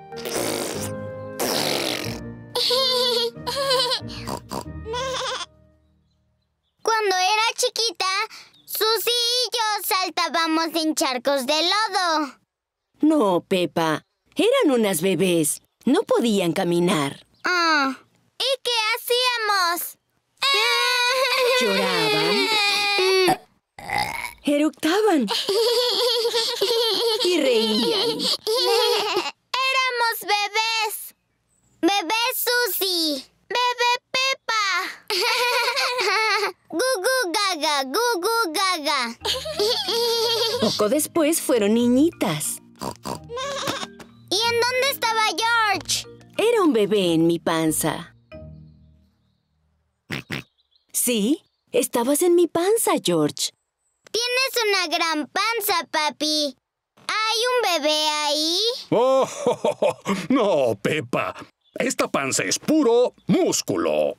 Cuando era chiquita, Susi y yo saltábamos en charcos de lodo. No, Peppa. Eran unas bebés. No podían caminar. Ah. ¿Y qué hacíamos? Lloraban. Eructaban. Y reían. Éramos bebés. Bebé Susi. Bebé Peppa. Gugu gaga, gugu gaga. Poco después fueron niñitas. ¿Y en dónde estaba George? Era un bebé en mi panza. Sí, estabas en mi panza, George. Tienes una gran panza, papi. ¿Hay un bebé ahí? Oh, oh, oh, oh. No, Peppa. Esta panza es puro músculo.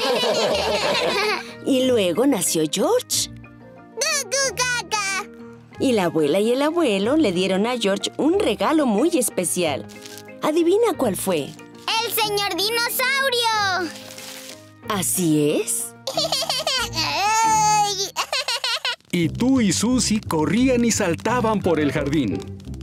Y luego nació George. ¡Gugu gaga! Y la abuela y el abuelo le dieron a George un regalo muy especial. ¿Adivina cuál fue? ¡El señor dinosaurio! ¿Así es? Y tú y Susi corrían y saltaban por el jardín.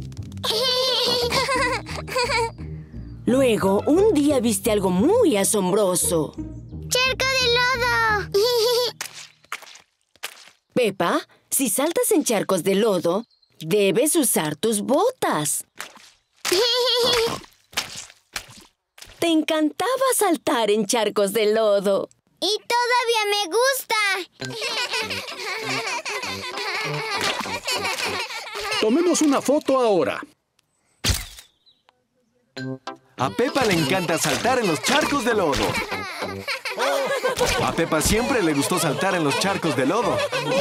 Luego, un día viste algo muy asombroso. ¡Charco de lodo! Peppa, si saltas en charcos de lodo, debes usar tus botas. Te encantaba saltar en charcos de lodo. Y todavía me gusta. Tomemos una foto ahora. A Peppa le encanta saltar en los charcos de lodo. A Pepa siempre le gustó saltar en los charcos de lodo.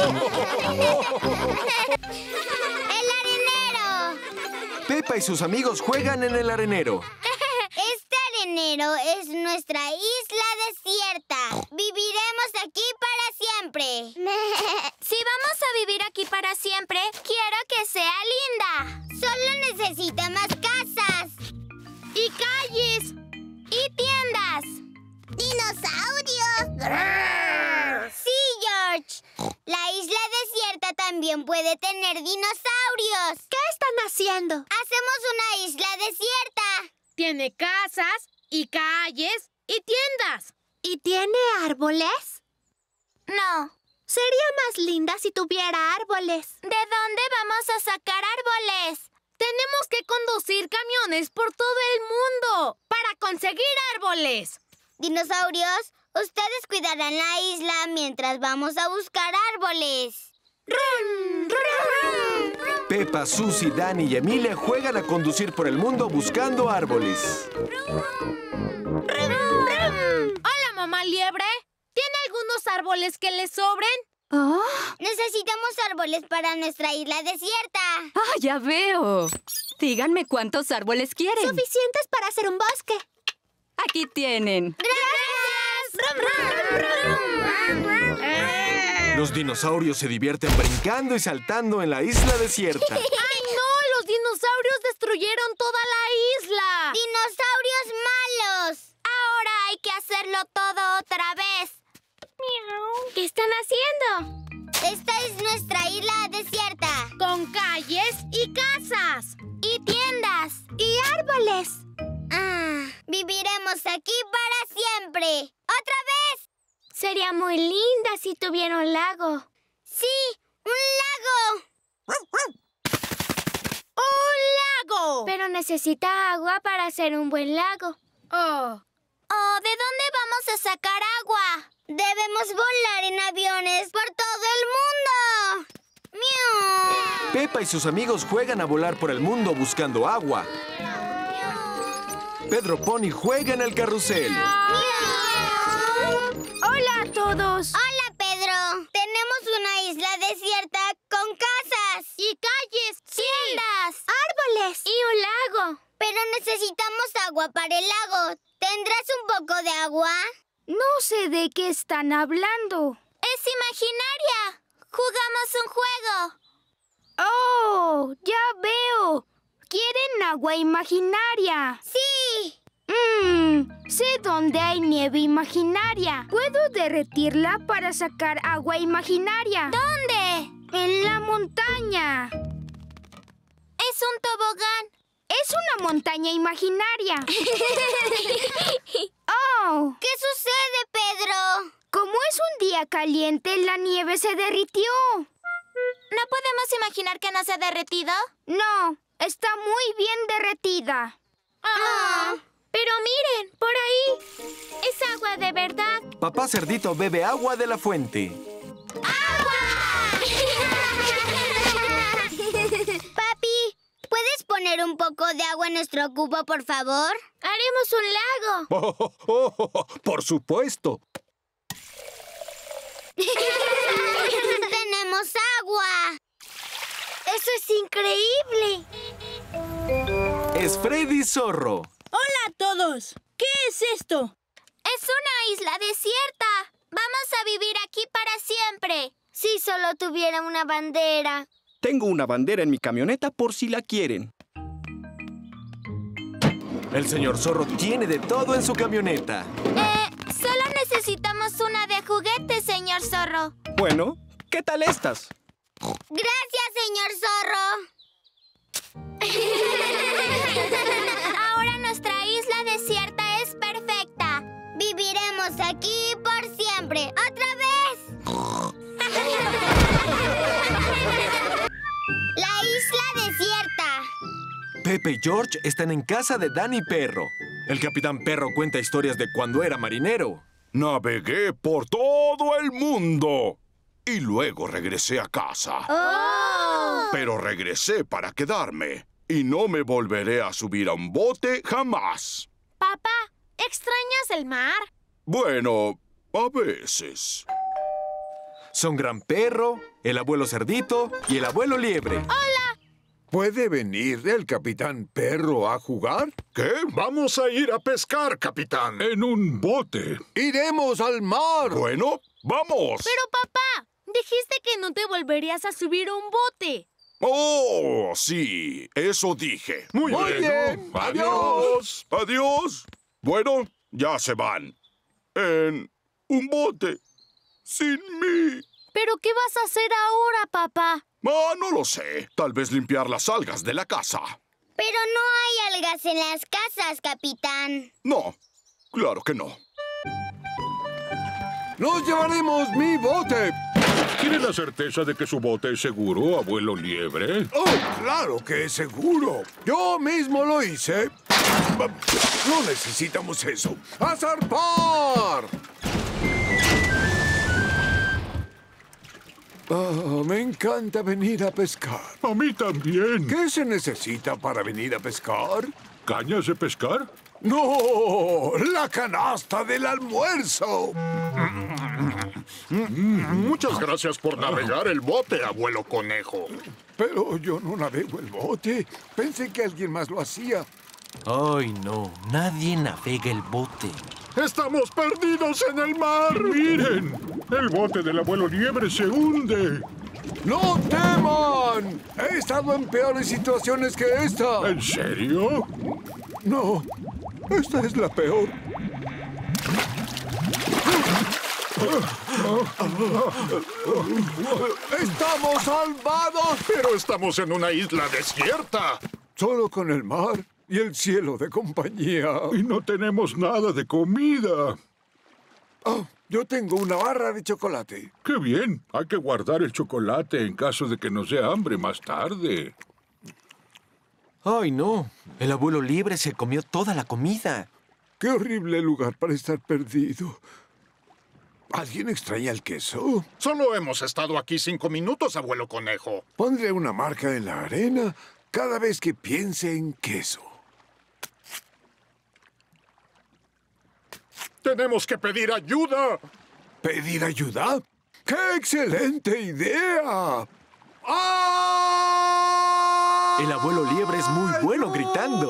¡El arenero! Pepa y sus amigos juegan en el arenero. Este arenero es nuestra isla desierta. Viviremos aquí para siempre. Si vamos a vivir aquí para siempre, quiero que sea linda. Solo necesita más casas. Y calles. Y tiendas. ¡Dinosaurios! Sí, George. La isla desierta también puede tener dinosaurios. ¿Qué están haciendo? Hacemos una isla desierta. Tiene casas y calles y tiendas. ¿Y tiene árboles? No. Sería más linda si tuviera árboles. ¿De dónde vamos a sacar árboles? Tenemos que conducir camiones por todo el mundo para conseguir árboles. Dinosaurios, ustedes cuidarán la isla mientras vamos a buscar árboles. ¡Rum, rum, rum! Pepa, Susie, Dani y Emilia juegan a conducir por el mundo buscando árboles. ¡Rum, rum! Hola, mamá liebre. ¿Tiene algunos árboles que le sobren? Oh. Necesitamos árboles para nuestra isla desierta. ¡Ah, ya veo! Díganme cuántos árboles quieren. Suficientes para hacer un bosque. Aquí tienen. ¡Gracias! Los dinosaurios se divierten brincando y saltando en la isla desierta. ¡Ay, no! ¡Los dinosaurios destruyeron toda la isla! ¡Dinosaurios malos! Ahora hay que hacerlo todo otra vez. ¿Qué están haciendo? Esta es nuestra isla desierta. Con calles y casas. Y tiendas. Y árboles. Ah, viviremos aquí para siempre. ¡Otra vez! Sería muy linda si tuviera un lago. ¡Sí! ¡Un lago! ¡Un lago! Pero necesita agua para hacer un buen lago. Oh. Oh, ¿de dónde vamos a sacar agua? Debemos volar en aviones por todo el mundo. ¡Miau! Pepa y sus amigos juegan a volar por el mundo buscando agua. Pedro Pony juega en el carrusel. ¡Hola a todos! ¡Hola, Pedro! Tenemos una isla desierta con casas. Y calles. Tiendas. Árboles. Y un lago. Pero necesitamos agua para el lago. ¿Tendrás un poco de agua? No sé de qué están hablando. Es imaginaria. Jugamos un juego. ¡Oh! ¡Ya veo! ¿Quieren agua imaginaria? ¡Sí! Mmm, sé dónde hay nieve imaginaria. Puedo derretirla para sacar agua imaginaria. ¿Dónde? En la montaña. Es un tobogán. Es una montaña imaginaria. ¡Oh! ¿Qué sucede, Pedro? Como es un día caliente, la nieve se derritió. ¿No podemos imaginar que no se ha derretido? No, está muy bien derretida. Oh, pero miren, por ahí. Es agua de verdad. Papá Cerdito bebe agua de la fuente. ¡Agua! Papi, ¿puedes poner un poco de agua en nuestro cubo, por favor? Haremos un lago. Oh, oh, oh, oh, por supuesto. ¡Tenemos agua! ¡Eso es increíble! Es Freddy Zorro. ¡Hola a todos! ¿Qué es esto? Es una isla desierta. Vamos a vivir aquí para siempre. Si solo tuviera una bandera. Tengo una bandera en mi camioneta por si la quieren. El señor Zorro tiene de todo en su camioneta. Eh, solo necesitamos una de juguete, señor Zorro. Bueno, ¿qué tal estas? Gracias, señor Zorro. Ahora nuestra isla desierta es perfecta. Viviremos aquí por siempre. ¡Otra vez! La isla desierta. Pepe y George están en casa de Dani Perro. El capitán Perro cuenta historias de cuando era marinero. Navegué por todo el mundo y luego regresé a casa. ¡Oh! Pero regresé para quedarme y no me volveré a subir a un bote jamás. Papá, ¿extrañas el mar? Bueno, A veces. Son Gran Perro, el abuelo Cerdito y el abuelo Liebre. ¡Hola! ¿Puede venir el Capitán Perro a jugar? ¿Qué? Vamos a ir a pescar, capitán. En un bote. ¡Iremos al mar! Bueno, vamos. Pero, papá, dijiste que no te volverías a subir a un bote. Oh, sí, eso dije. Muy, Muy bueno, bien. Adiós. Adiós. Bueno, ya se van. En un bote. Sin mí. ¿Pero qué vas a hacer ahora, papá? Ah, no lo sé. Tal vez limpiar las algas de la casa. Pero no hay algas en las casas, capitán. No, claro que no. ¡Nos llevaremos mi bote! ¿Tiene la certeza de que su bote es seguro, abuelo Liebre? ¡Oh, claro que es seguro! Yo mismo lo hice. No necesitamos eso. ¡A zarpar! Ah, me encanta venir a pescar. A mí también. ¿Qué se necesita para venir a pescar? ¿Cañas de pescar? ¡No! ¡La canasta del almuerzo! Muchas gracias por navegar el bote, abuelo conejo. Pero yo no navego el bote. Pensé que alguien más lo hacía. Ay, no. Nadie navega el bote. ¡Estamos perdidos en el mar! ¡Miren! El bote del abuelo Liebre se hunde. ¡No teman! He estado en peores situaciones que esta. ¿En serio? No. Esta es la peor. ¡Estamos salvados! Pero estamos en una isla desierta. Solo con el mar y el cielo de compañía. Y no tenemos nada de comida. Oh, yo tengo una barra de chocolate. ¡Qué bien! Hay que guardar el chocolate en caso de que nos dé hambre más tarde. Ay, no. El abuelo Liebre se comió toda la comida. ¡Qué horrible lugar para estar perdido! ¿Alguien extraña el queso? Solo hemos estado aquí cinco minutos, abuelo conejo. Pondré una marca en la arena cada vez que piense en queso. ¡Tenemos que pedir ayuda! ¿Pedir ayuda? ¡Qué excelente idea! ¡Ah! El abuelo Liebre es muy bueno gritando.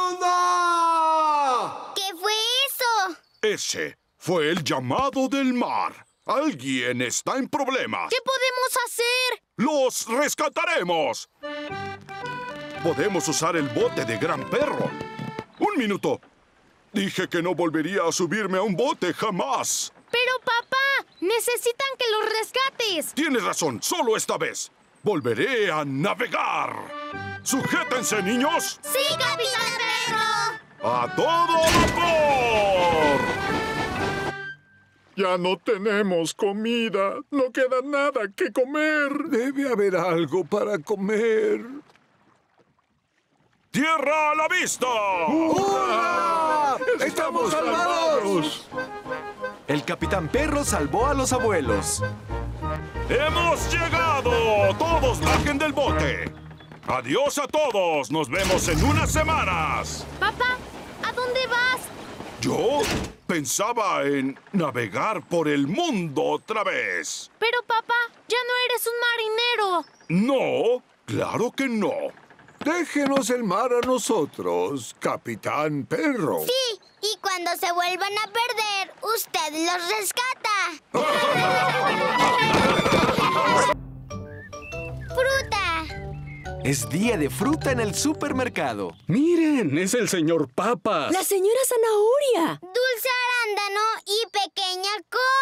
¿Qué fue eso? Ese fue el llamado del mar. Alguien está en problemas. ¿Qué podemos hacer? ¡Los rescataremos! Podemos usar el bote de Gran Perro. ¡Un minuto! Dije que no volvería a subirme a un bote jamás. Pero, papá, necesitan que los rescates. Tienes razón, solo esta vez. Volveré a navegar. ¡Sujétense, niños! ¡Sí, Capitán Perro! ¡A todo vapor! Ya no tenemos comida. No queda nada que comer. Debe haber algo para comer. ¡Tierra a la vista! ¡Hurra! ¡Estamos salvados! El Capitán Perro salvó a los abuelos. ¡Hemos llegado! ¡Todos bajen del bote! ¡Adiós a todos! ¡Nos vemos en unas semanas! Papá, ¿a dónde vas? Yo pensaba en navegar por el mundo otra vez. Pero, papá, ya no eres un marinero. No, claro que no. Déjenos el mar a nosotros, Capitán Perro. Sí, y cuando se vuelvan a perder, usted los rescata. ¡Fruta! Es día de fruta en el supermercado. ¡Miren! ¡Es el señor Papas! ¡La señora Zanahoria! Dulce arándano y pequeña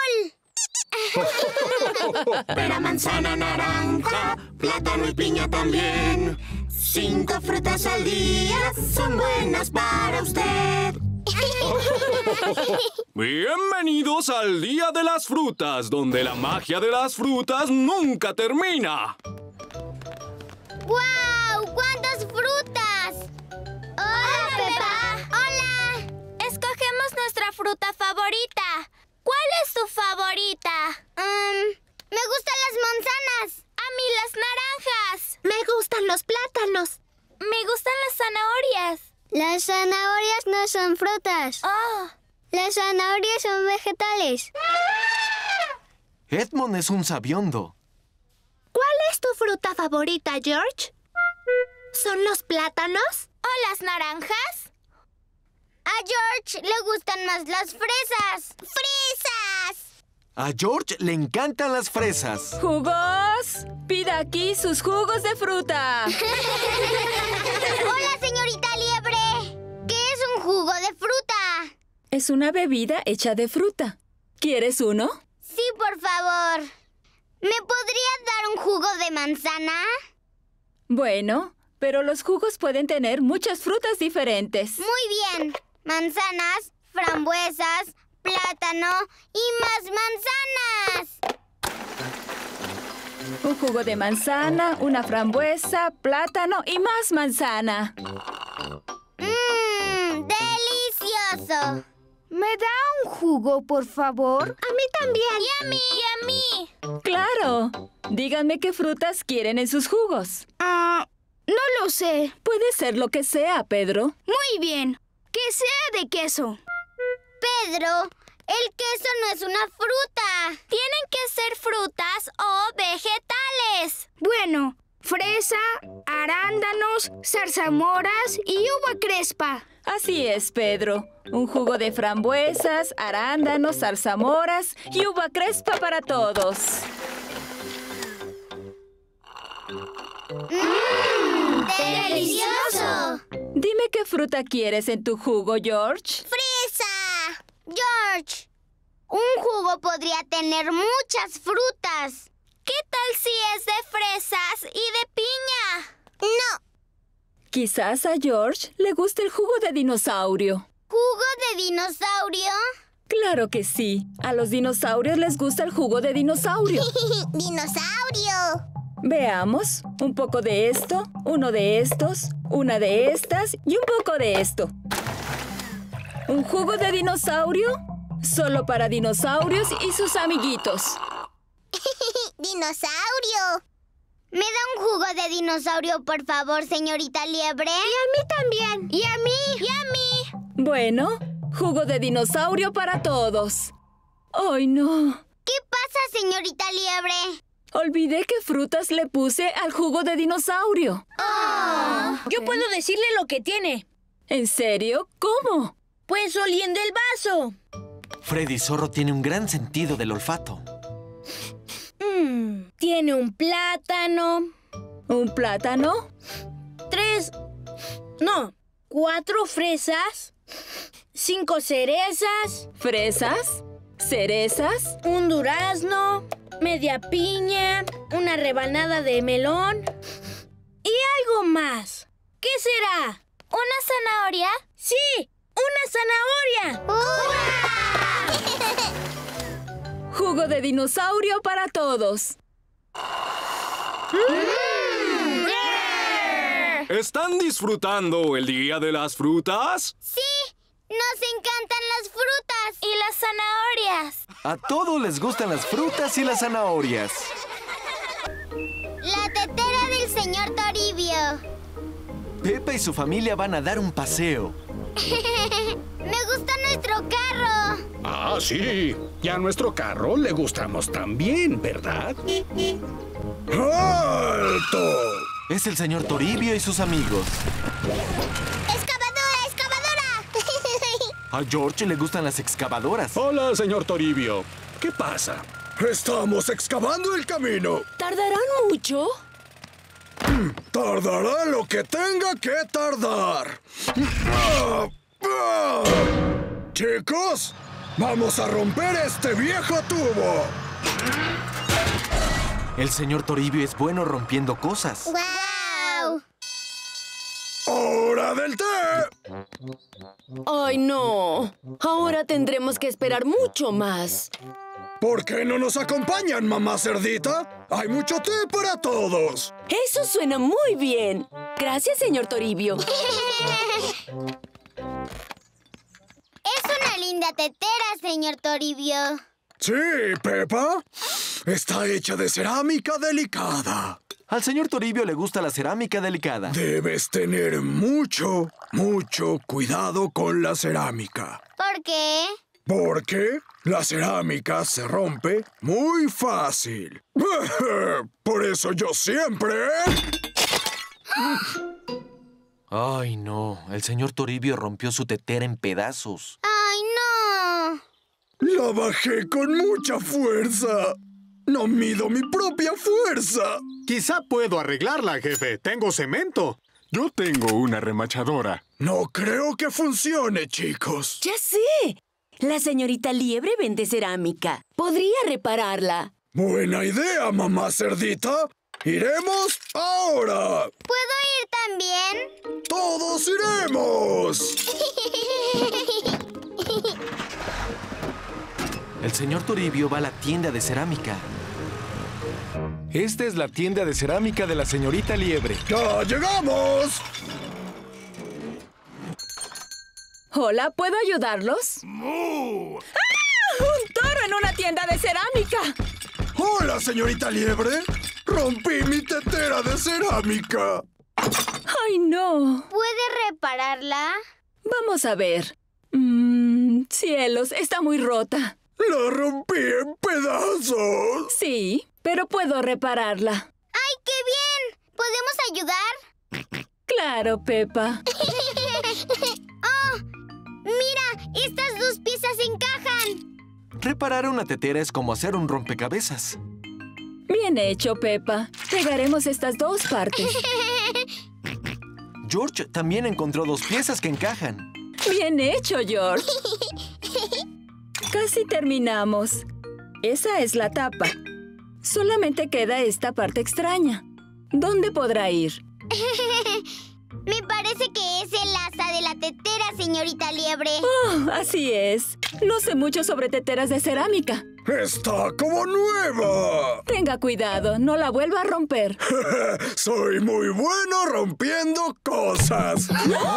col. Pera, manzana, naranja, plátano y piña también. Cinco frutas al día son buenas para usted. Bienvenidos al Día de las Frutas, donde la magia de las frutas nunca termina. ¡Guau! ¡Cuántas frutas! ¡Hola, Pepa! ¡Hola! Escogemos nuestra fruta favorita. ¿Cuál es tu favorita? Um, me gustan las manzanas. A mí las naranjas. Me gustan los plátanos. Me gustan las zanahorias. Las zanahorias no son frutas. Oh. Las zanahorias son vegetales. Edmond es un sabiondo. ¿Cuál es tu fruta favorita, George? ¿Son los plátanos o las naranjas? A George le gustan más las fresas. ¡Fresas! A George le encantan las fresas. ¡Jugos! Pida aquí sus jugos de fruta. Hola, señorita Liebre. ¿Qué es un jugo de fruta? Es una bebida hecha de fruta. ¿Quieres uno? Sí, por favor. ¿Me podrías dar un jugo de manzana? Bueno, pero los jugos pueden tener muchas frutas diferentes. Muy bien. Manzanas, frambuesas, plátano y más manzanas. Un jugo de manzana, una frambuesa, plátano y más manzana. ¡Mmm! ¡Delicioso! ¿Me da un jugo, por favor? A mí también. Y a mí. Y a mí. ¡Claro! Díganme qué frutas quieren en sus jugos. Ah, no lo sé. Puede ser lo que sea, Pedro. Muy bien. Que sea de queso. Pedro, el queso no es una fruta. Tienen que ser frutas o vegetales. Bueno, fresa, arándanos, zarzamoras y uva crespa. Así es, Pedro. Un jugo de frambuesas, arándanos, zarzamoras y uva crespa para todos. ¡Mmm! ¡Delicioso! Dime qué fruta quieres en tu jugo, George. ¡Fresa! George, un jugo podría tener muchas frutas. ¿Qué tal si es de fresas y de piña? No. Quizás a George le guste el jugo de dinosaurio. ¿Jugo de dinosaurio? Claro que sí. A los dinosaurios les gusta el jugo de dinosaurio. ¡Dinosaurio! Veamos. Un poco de esto, uno de estos, una de estas y un poco de esto. ¿Un jugo de dinosaurio? Solo para dinosaurios y sus amiguitos. ¡Dinosaurio! ¿Me da un jugo de dinosaurio, por favor, señorita Liebre? Y a mí también. Y a mí. Y a mí. Bueno, jugo de dinosaurio para todos. ¡Ay, no! ¿Qué pasa, señorita Liebre? Olvidé qué frutas le puse al jugo de dinosaurio. Oh. Yo puedo decirle lo que tiene. ¿En serio? ¿Cómo? Pues oliendo el vaso. Freddy Zorro tiene un gran sentido del olfato. Mm, tiene un plátano. ¿Un plátano? Tres... No, cuatro fresas. Cinco cerezas. ¿Fresas? ¿Cerezas? Un durazno. Media piña. Una rebanada de melón. Y algo más. ¿Qué será? ¿Una zanahoria? ¡Sí! ¡Una zanahoria! ¡Hurra! Jugo de dinosaurio para todos. Mm. ¿Están disfrutando el Día de las Frutas? ¡Sí! ¡Nos encantan las frutas! ¡Y las zanahorias! A todos les gustan las frutas y las zanahorias. La tetera del señor Toribio. Pepa y su familia van a dar un paseo. ¡Me gusta nuestro carro! Ah, sí. Y a nuestro carro le gustamos también, ¿verdad? ¡Alto! Es el señor Toribio y sus amigos. ¡Excavadora, excavadora! A George le gustan las excavadoras. Hola, señor Toribio. ¿Qué pasa? Estamos excavando el camino. ¿Tardarán mucho? Tardará lo que tenga que tardar. Chicos, vamos a romper este viejo tubo. El señor Toribio es bueno rompiendo cosas. ¡Guau! ¡Hora del té! ¡Ay, no! Ahora tendremos que esperar mucho más. ¿Por qué no nos acompañan, mamá cerdita? Hay mucho té para todos. Eso suena muy bien. Gracias, señor Toribio. Es una linda tetera, señor Toribio. Sí, Pepa. Está hecha de cerámica delicada. Al señor Toribio le gusta la cerámica delicada. Debes tener mucho, mucho cuidado con la cerámica. ¿Por qué? Porque la cerámica se rompe muy fácil. Por eso yo siempre... Ay, no. El señor Toribio rompió su tetera en pedazos. ¡Ay, no! La bajé con mucha fuerza. No mido mi propia fuerza. Quizá puedo arreglarla, jefe. Tengo cemento. Yo tengo una remachadora. No creo que funcione, chicos. Ya sé. La señorita Liebre vende cerámica. Podría repararla. Buena idea, mamá cerdita. ¡Iremos ahora! ¿Puedo ir también? ¡Todos iremos! El señor Toribio va a la tienda de cerámica. Esta es la tienda de cerámica de la señorita Liebre. ¡Ya llegamos! Hola, ¿puedo ayudarlos? ¡Ah! ¡Un toro en una tienda de cerámica! ¡Hola, señorita Liebre! ¡Rompí mi tetera de cerámica! ¡Ay, no! ¿Puede repararla? Vamos a ver. Mm, cielos, está muy rota. ¡La rompí en pedazos! Sí, pero puedo repararla. ¡Ay, qué bien! ¿Podemos ayudar? Claro, Peppa. ¡Oh! ¡Mira! ¡Estas dos piezas encajan! Reparar una tetera es como hacer un rompecabezas. Bien hecho, Peppa. Pegaremos estas dos partes. George también encontró dos piezas que encajan. Bien hecho, George. Casi terminamos. Esa es la tapa. Solamente queda esta parte extraña. ¿Dónde podrá ir? Me parece que es el asa de la tetera, señorita Liebre. Oh, así es. No sé mucho sobre teteras de cerámica. ¡Está como nueva! Tenga cuidado, no la vuelva a romper. ¡Soy muy bueno rompiendo cosas!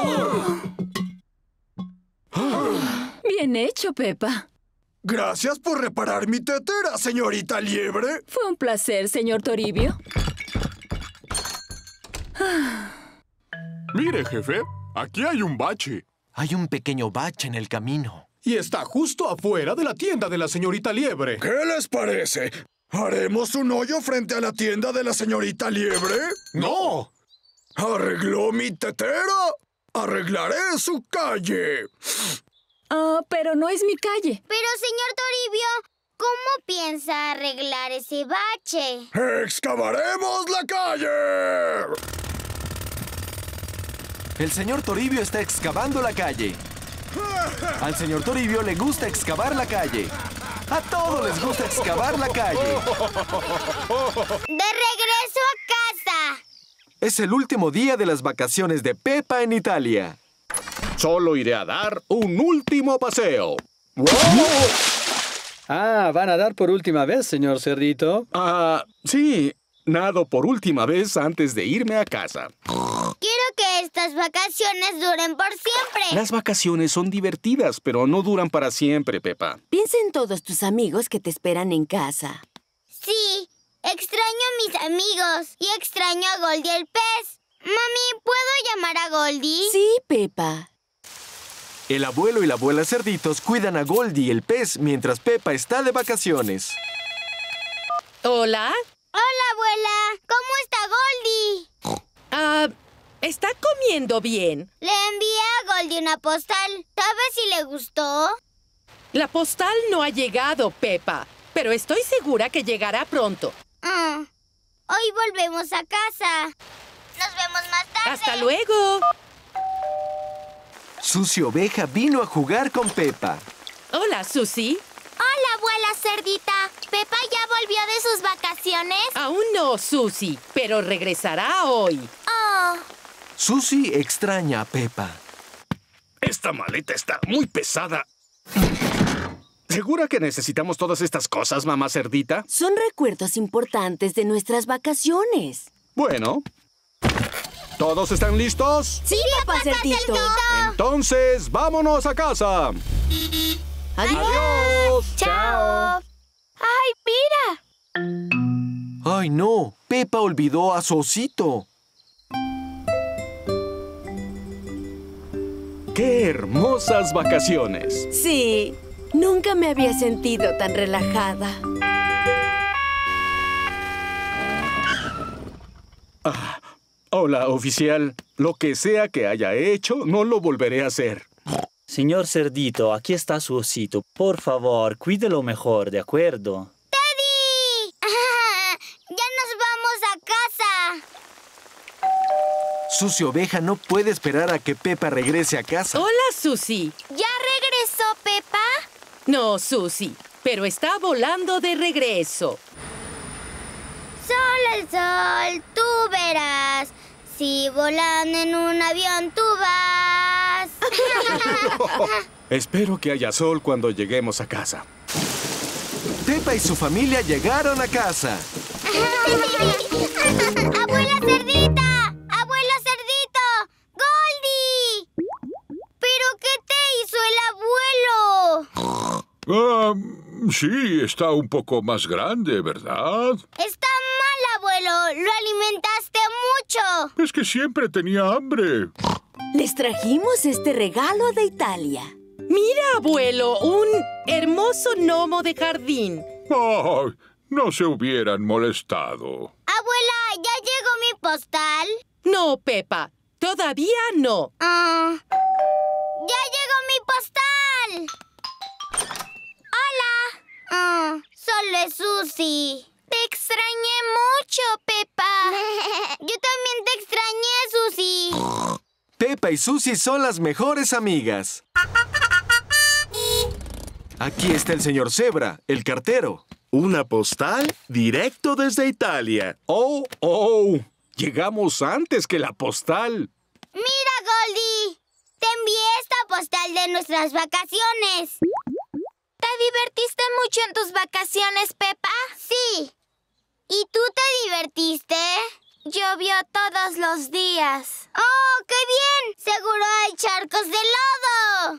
Bien hecho, Peppa. Gracias por reparar mi tetera, señorita Liebre. Fue un placer, señor Toribio. Mire, jefe, aquí hay un bache. Hay un pequeño bache en el camino. Y está justo afuera de la tienda de la señorita Liebre. ¿Qué les parece? ¿Haremos un hoyo frente a la tienda de la señorita Liebre? ¡No! ¿Arregló mi tetera? ¡Arreglaré su calle! Ah, uh, pero no es mi calle. Pero, señor Toribio, ¿cómo piensa arreglar ese bache? ¡Excavaremos la calle! El señor Toribio está excavando la calle. Al señor Toribio le gusta excavar la calle. A todos les gusta excavar la calle. ¡De regreso a casa! Es el último día de las vacaciones de Peppa en Italia. Solo iré a dar un último paseo. ¡Wow! Ah, ¿van a dar por última vez, señor Cerdito? Ah, sí. Nado por última vez antes de irme a casa. Quiero que estas vacaciones duren por siempre. Las vacaciones son divertidas, pero no duran para siempre, Peppa. Piensa en todos tus amigos que te esperan en casa. Sí, extraño a mis amigos y extraño a Goldie el pez. Mami, ¿puedo llamar a Goldie? Sí, Peppa. El abuelo y la abuela cerditos cuidan a Goldie el pez mientras Peppa está de vacaciones. ¿Hola? Hola, abuela. ¿Cómo está Goldie? Ah, ¿está comiendo bien? Le envié a Goldie una postal. ¿Sabes si le gustó? La postal no ha llegado, Peppa, pero estoy segura que llegará pronto. Mm. Hoy volvemos a casa. Nos vemos más tarde. ¡Hasta luego! Susie Oveja vino a jugar con Peppa. Hola, Susie. Hola, abuela cerdita. ¿Peppa ya volvió de sus vacaciones? Aún no, Susie, pero regresará hoy. Oh. Susie extraña a Peppa. Esta maleta está muy pesada. ¿Segura que necesitamos todas estas cosas, mamá cerdita? Son recuerdos importantes de nuestras vacaciones. Bueno. ¿Todos están listos? Sí, papá cerdito. Entonces, vámonos a casa. Adiós. Adiós. Chao. ¡Ay, mira! ¡Ay, no! Peppa olvidó a su osito. ¡Qué hermosas vacaciones! Sí, nunca me había sentido tan relajada. Ah, hola, oficial. Lo que sea que haya hecho, no lo volveré a hacer. Señor Cerdito, aquí está su osito. Por favor, cuídelo mejor, ¿de acuerdo? ¡Teddy! ¡Ya nos vamos a casa! Susi Oveja no puede esperar a que Peppa regrese a casa. Hola, Susi. ¿Ya regresó Peppa? No, Susi, pero está volando de regreso. Sol al sol, tú verás. Si volando en un avión tú vas. Espero que haya sol cuando lleguemos a casa. Peppa y su familia llegaron a casa. ¡Abuela Cerdita! ¡Abuelo Cerdito! ¡Goldie! ¿Pero qué te hizo el abuelo? Ah, sí, está un poco más grande, ¿verdad? Está mal, abuelo. Lo alimentaste mucho. Es que siempre tenía hambre. Les trajimos este regalo de Italia. Mira, abuelo, un hermoso gnomo de jardín. Oh, no se hubieran molestado. Abuela, ¿ya llegó mi postal? No, Peppa, todavía no. Ah, ¡ya llegó mi postal! ¡Hola! Ah, solo es Susi. Te extrañé mucho, Peppa. Yo también te extrañé, Susi. Peppa y Susi son las mejores amigas. Aquí está el señor Zebra, el cartero. Una postal directo desde Italia. ¡Oh, oh! Llegamos antes que la postal. ¡Mira, Goldie! Te envié esta postal de nuestras vacaciones. ¿Te divertiste mucho en tus vacaciones, Peppa? Sí. ¿Y tú te divertiste? Llovió todos los días. ¡Oh, qué bien! Seguro hay charcos de lodo.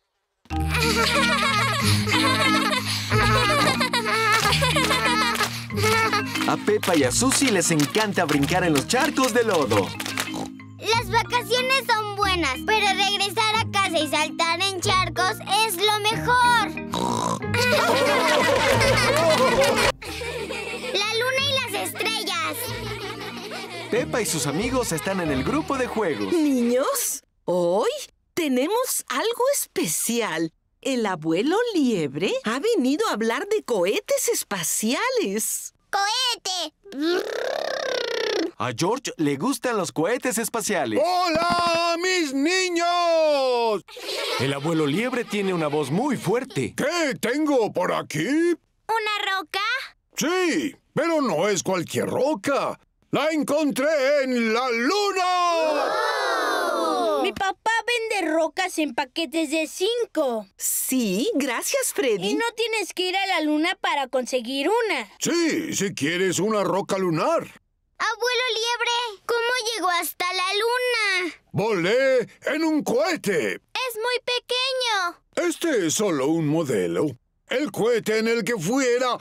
A Peppa y a Susi les encanta brincar en los charcos de lodo. Las vacaciones son buenas, pero regresar a casa y saltar en charcos es lo mejor. La luna y las estrellas. Peppa y sus amigos están en el grupo de juegos. Niños, hoy tenemos algo especial. El abuelo Liebre ha venido a hablar de cohetes espaciales. ¡Cohete! A George le gustan los cohetes espaciales. ¡Hola, mis niños! El abuelo Liebre tiene una voz muy fuerte. ¿Qué tengo por aquí? ¿Una roca? Sí, pero no es cualquier roca. ¡La encontré en la luna! ¡Oh! Mi papá vende rocas en paquetes de cinco. Sí, gracias, Freddy. Y no tienes que ir a la luna para conseguir una. Sí, si quieres una roca lunar. Abuelo Liebre, ¿cómo llegó hasta la luna? Volé en un cohete. Es muy pequeño. Este es solo un modelo. El cohete en el que fui era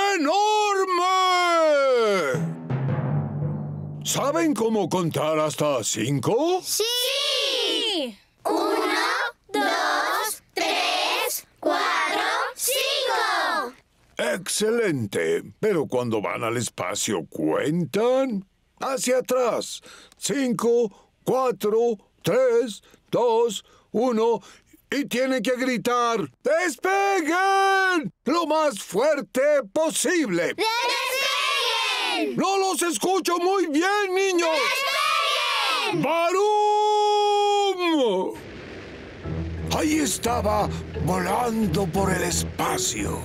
enorme. ¿Saben cómo contar hasta cinco? ¡Sí! ¡Sí! Uno, dos, tres, cuatro, cinco. Excelente. Pero cuando van al espacio, ¿cuentan? Hacia atrás. Cinco, cuatro, tres, dos, uno... Y tienen que gritar, ¡despeguen! Lo más fuerte posible. ¡Despeguen! ¡No los escucho muy bien, niños! ¡Despeguen! ¡Barum! Ahí estaba, volando por el espacio.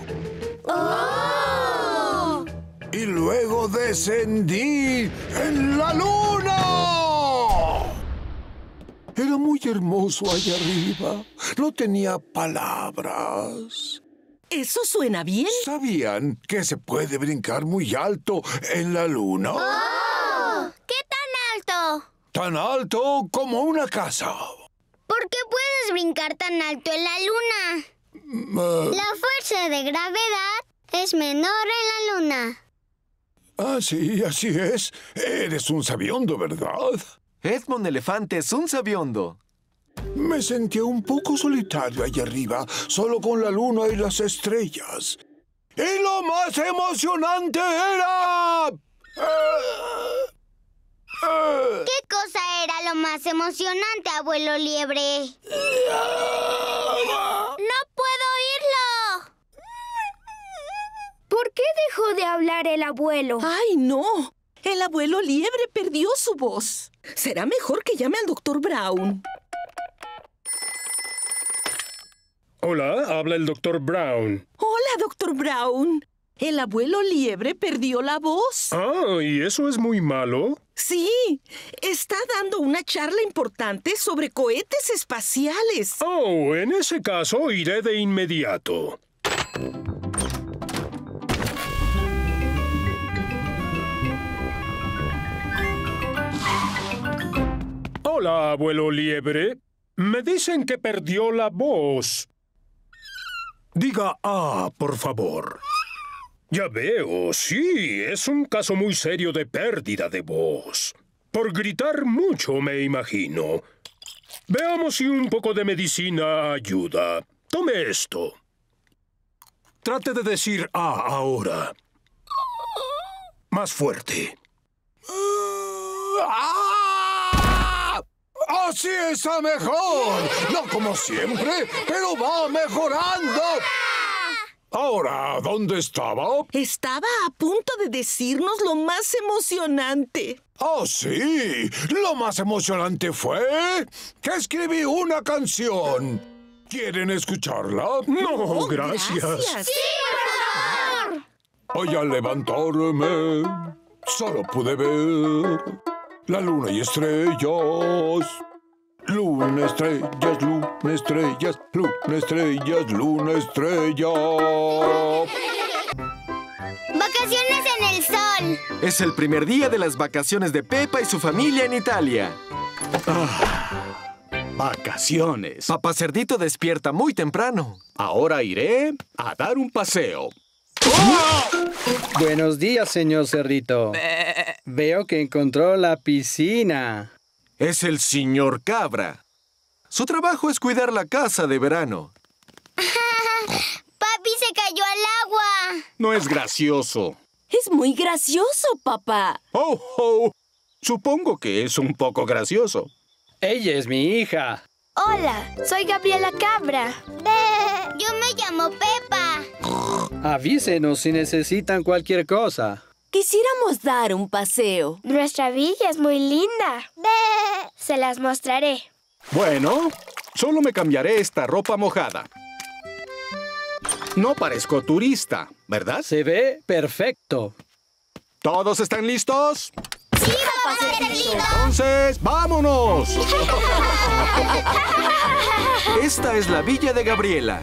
¡Oh! Y luego descendí en la luna. Era muy hermoso allá arriba. No tenía palabras. ¿Eso suena bien? ¿Sabían que se puede brincar muy alto en la luna? ¡Oh! ¿Qué tan alto? Tan alto como una casa. ¿Por qué puedes brincar tan alto en la luna? Uh, La fuerza de gravedad es menor en la luna. Ah, sí, así es. Eres un sabiondo, ¿verdad? Edmond Elefante es un sabiondo. Me sentía un poco solitario allá arriba, solo con la luna y las estrellas. ¡Y lo más emocionante era! ¿Qué cosa era lo más emocionante, abuelo Liebre? ¡No puedo oírlo! ¿Por qué dejó de hablar el abuelo? ¡Ay, no! El abuelo Liebre perdió su voz. Será mejor que llame al doctor Brown. Hola, habla el doctor Brown. Hola, doctor Brown. El abuelo Liebre perdió la voz. Ah, ¿y eso es muy malo? Sí, está dando una charla importante sobre cohetes espaciales. Oh, en ese caso iré de inmediato. Hola, abuelo Liebre. Me dicen que perdió la voz. Diga ah, por favor. Ya veo, sí, es un caso muy serio de pérdida de voz. Por gritar mucho, me imagino. Veamos si un poco de medicina ayuda. Tome esto. Trate de decir ah ahora. Más fuerte. ¡Así está mejor! No como siempre, pero va mejorando. Ahora, ¿dónde estaba? Estaba a punto de decirnos lo más emocionante. ¡Oh, sí! Lo más emocionante fue que escribí una canción. ¿Quieren escucharla? No, oh, gracias. gracias. ¡Sí, por favor! Hoy al levantarme, solo pude ver la luna y estrellas. Luna, estrellas, luna, estrellas, luna, estrellas, luna, estrellas. ¡Vacaciones en el sol! Es el primer día de las vacaciones de Peppa y su familia en Italia. Ah, vacaciones. Papá Cerdito despierta muy temprano. Ahora iré a dar un paseo. ¡Oh! Buenos días, señor Cerdito. Veo que encontró la piscina. Es el señor Cabra. Su trabajo es cuidar la casa de verano. ¡Papi se cayó al agua! No es gracioso. Es muy gracioso, papá. Oh, oh. Supongo que es un poco gracioso. Ella es mi hija. Hola, soy Gabriela Cabra. Yo me llamo Peppa. Avísenos si necesitan cualquier cosa. Quisiéramos dar un paseo. Nuestra villa es muy linda. Se las mostraré. Bueno, solo me cambiaré esta ropa mojada. No parezco turista, ¿verdad? Se ve perfecto. ¿Todos están listos? ¡Sí, papá Cerdito! Entonces, ¡vámonos! Esta es la villa de Gabriela.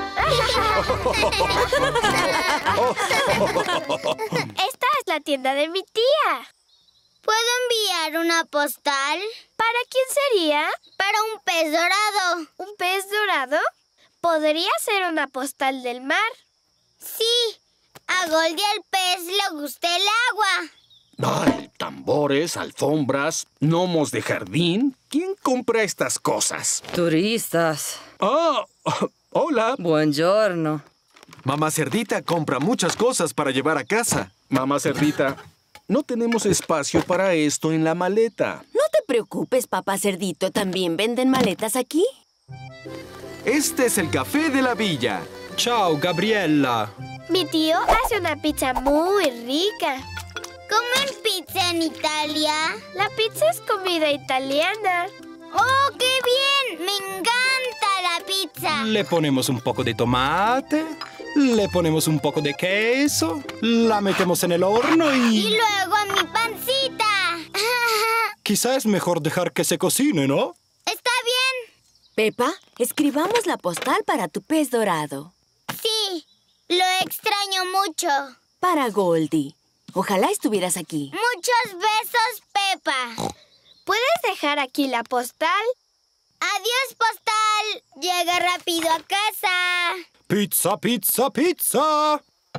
Esta es la tienda de mi tía. ¿Puedo enviar una postal? ¿Para quién sería? Para un pez dorado. ¿Un pez dorado? ¿Podría ser una postal del mar? Sí. A Goldie el pez le gusta el agua. Ay, tambores, alfombras, gnomos de jardín. ¿Quién compra estas cosas? Turistas. Ah, hola. Buongiorno. Mamá Cerdita compra muchas cosas para llevar a casa. Mamá Cerdita, no tenemos espacio para esto en la maleta. No te preocupes, papá Cerdito. ¿También venden maletas aquí? Este es el café de la villa. Chao, Gabriela. Mi tío hace una pizza muy rica. ¿Comen pizza en Italia? La pizza es comida italiana. ¡Oh, qué bien! ¡Me encanta la pizza! Le ponemos un poco de tomate, le ponemos un poco de queso, la metemos en el horno y... Y luego a mi pancita. Quizá es mejor dejar que se cocine, ¿no? Está bien. Peppa, escribamos la postal para tu pez dorado. Sí, lo extraño mucho. Para Goldie. Ojalá estuvieras aquí. Muchos besos, Peppa. ¿Puedes dejar aquí la postal? Adiós, postal. Llega rápido a casa. Pizza, pizza, pizza.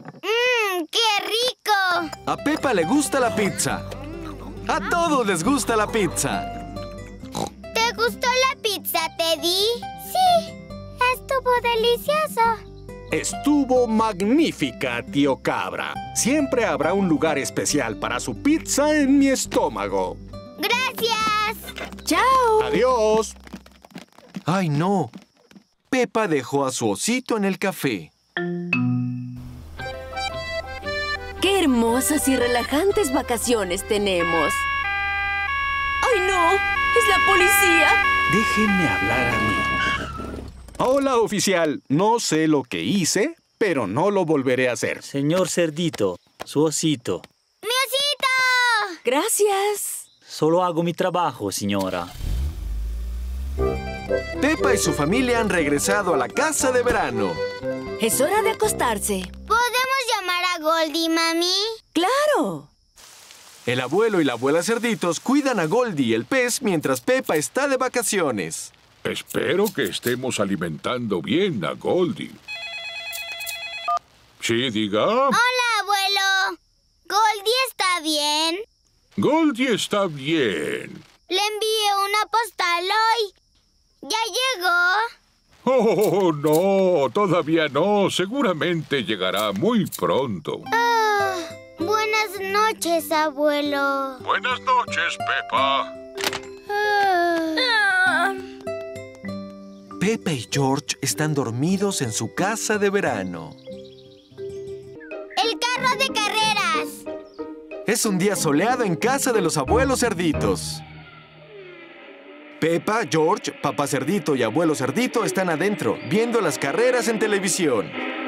¡Mmm, qué rico! A Peppa le gusta la pizza. A todos les gusta la pizza. ¿Te gustó la pizza, Teddy? Sí, estuvo delicioso. Estuvo magnífica, tío Cabra. Siempre habrá un lugar especial para su pizza en mi estómago. ¡Gracias! ¡Chao! ¡Adiós! ¡Ay, no! Peppa dejó a su osito en el café. ¡Qué hermosas y relajantes vacaciones tenemos! ¡Ay, no! ¡Es la policía! Déjenme hablar a mí. Hola, oficial. No sé lo que hice, pero no lo volveré a hacer. Señor Cerdito, su osito. ¡Mi osito! Gracias. Solo hago mi trabajo, señora. Peppa y su familia han regresado a la casa de verano. Es hora de acostarse. ¿Podemos llamar a Goldie, mami? ¡Claro! El abuelo y la abuela Cerditos cuidan a Goldie, el pez, mientras Peppa está de vacaciones. Espero que estemos alimentando bien a Goldie. Sí, diga. Hola, abuelo. ¿Goldie está bien? Goldie está bien. Le envié una postal hoy. ¿Ya llegó? Oh, no, todavía no. Seguramente llegará muy pronto. Ah, buenas noches, abuelo. Buenas noches, Peppa. Ah. Peppa y George están dormidos en su casa de verano. ¡El carro de carreras! Es un día soleado en casa de los abuelos Cerditos. Peppa, George, papá Cerdito y abuelo Cerdito están adentro, viendo las carreras en televisión.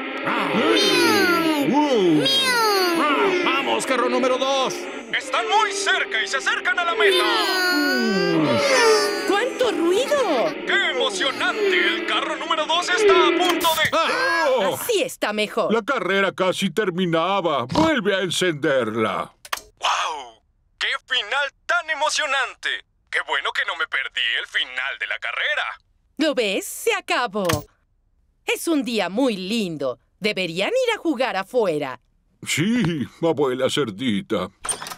¡Wow! ¡Vamos, carro número dos! ¡Están muy cerca y se acercan a la meta! ¡Cuánto ruido! ¡Qué emocionante! El carro número dos está a punto de... ¡Oh! Así está mejor. La carrera casi terminaba. Vuelve a encenderla. ¡Wow! ¡Qué final tan emocionante! ¡Qué bueno que no me perdí el final de la carrera! ¿Lo ves? Se acabó. Es un día muy lindo. Deberían ir a jugar afuera. Sí, abuela Cerdita.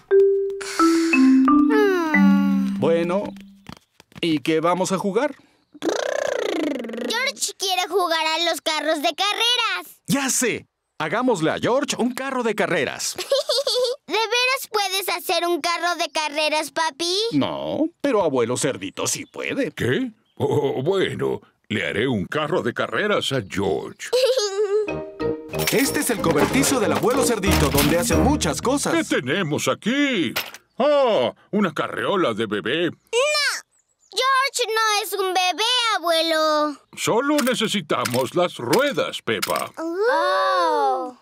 Bueno, ¿y qué vamos a jugar? George quiere jugar a los carros de carreras. ¡Ya sé! Hagámosle a George un carro de carreras. ¿De veras puedes hacer un carro de carreras, papi? No, pero abuelo Cerdito sí puede. ¿Qué? Oh, bueno, le haré un carro de carreras a George. Este es el cobertizo del abuelo Cerdito, donde hace muchas cosas. ¿Qué tenemos aquí? ¡Ah! ¡Una carreola de bebé! ¡No! George no es un bebé, abuelo. Solo necesitamos las ruedas, Peppa. Oh.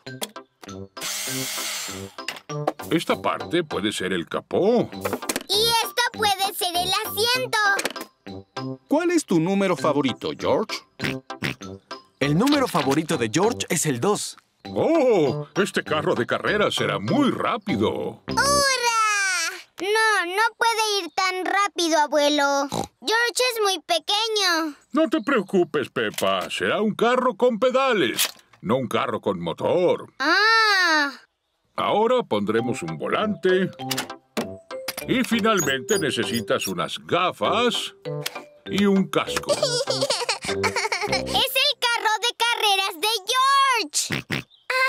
Esta parte puede ser el capó. Y esta puede ser el asiento. ¿Cuál es tu número favorito, George? El número favorito de George es el dos. ¡Oh! Este carro de carreras será muy rápido. ¡Hurra! No, no puede ir tan rápido, abuelo. George es muy pequeño. No te preocupes, Peppa. Será un carro con pedales, no un carro con motor. ¡Ah! Ahora pondremos un volante. Y finalmente necesitas unas gafas y un casco. ¡Es el carro de carreras de George!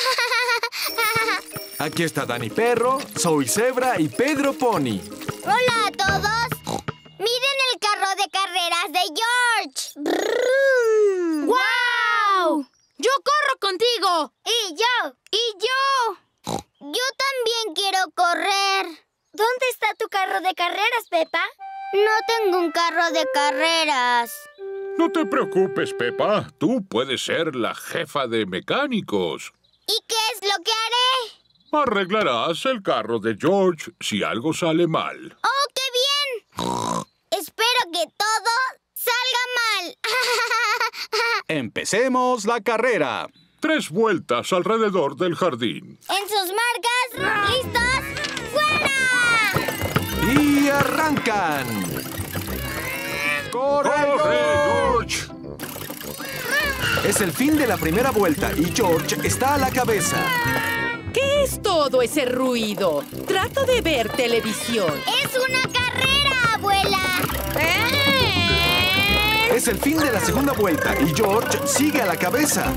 Aquí está Dani Perro, Zoe Zebra y Pedro Pony. ¡Hola a todos! ¡Miren el carro de carreras de George! ¡Guau! ¡Yo corro contigo! ¡Y yo! ¡Y yo! Yo también quiero correr. ¿Dónde está tu carro de carreras, Peppa? No tengo un carro de carreras. No te preocupes, Peppa. Tú puedes ser la jefa de mecánicos. ¿Y qué es lo que haré? Arreglarás el carro de George si algo sale mal. ¡Oh, qué bien! Espero que todo salga mal. Empecemos la carrera. Tres vueltas alrededor del jardín. En sus marcas, ¿listos? ¡Fuera! ¡Y arrancan! ¡Corre, George! Es el fin de la primera vuelta y George está a la cabeza. ¿Qué es todo ese ruido? Trato de ver televisión. ¡Es una carrera, abuela! Es el fin de la segunda vuelta y George sigue a la cabeza.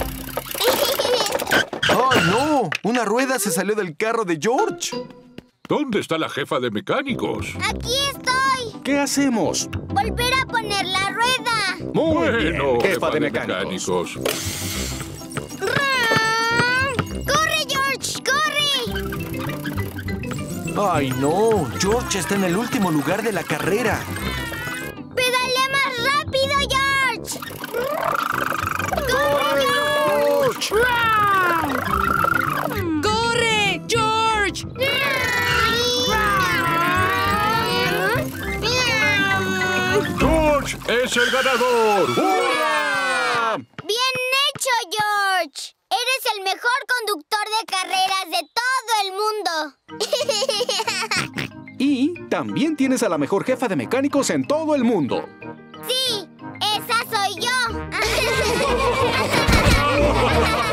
¡Ay, no! Una rueda se salió del carro de George. ¿Dónde está la jefa de mecánicos? ¡Aquí estoy! ¿Qué hacemos? ¡Volver a poner la rueda! Muy bueno, bien, jefa, de, de mecánicos. mecánicos. ¡Corre, George! ¡Corre! ¡Ay, no! George está en el último lugar de la carrera. ¡Pedalea más rápido, George! ¡Corre, George! ¡Corre, George! ¡George es el ganador! ¡Hurra! ¡Bien hecho, George! Eres el mejor conductor de carreras de todo el mundo. Y también tienes a la mejor jefa de mecánicos en todo el mundo. ¡Sí! ¡Esa soy yo!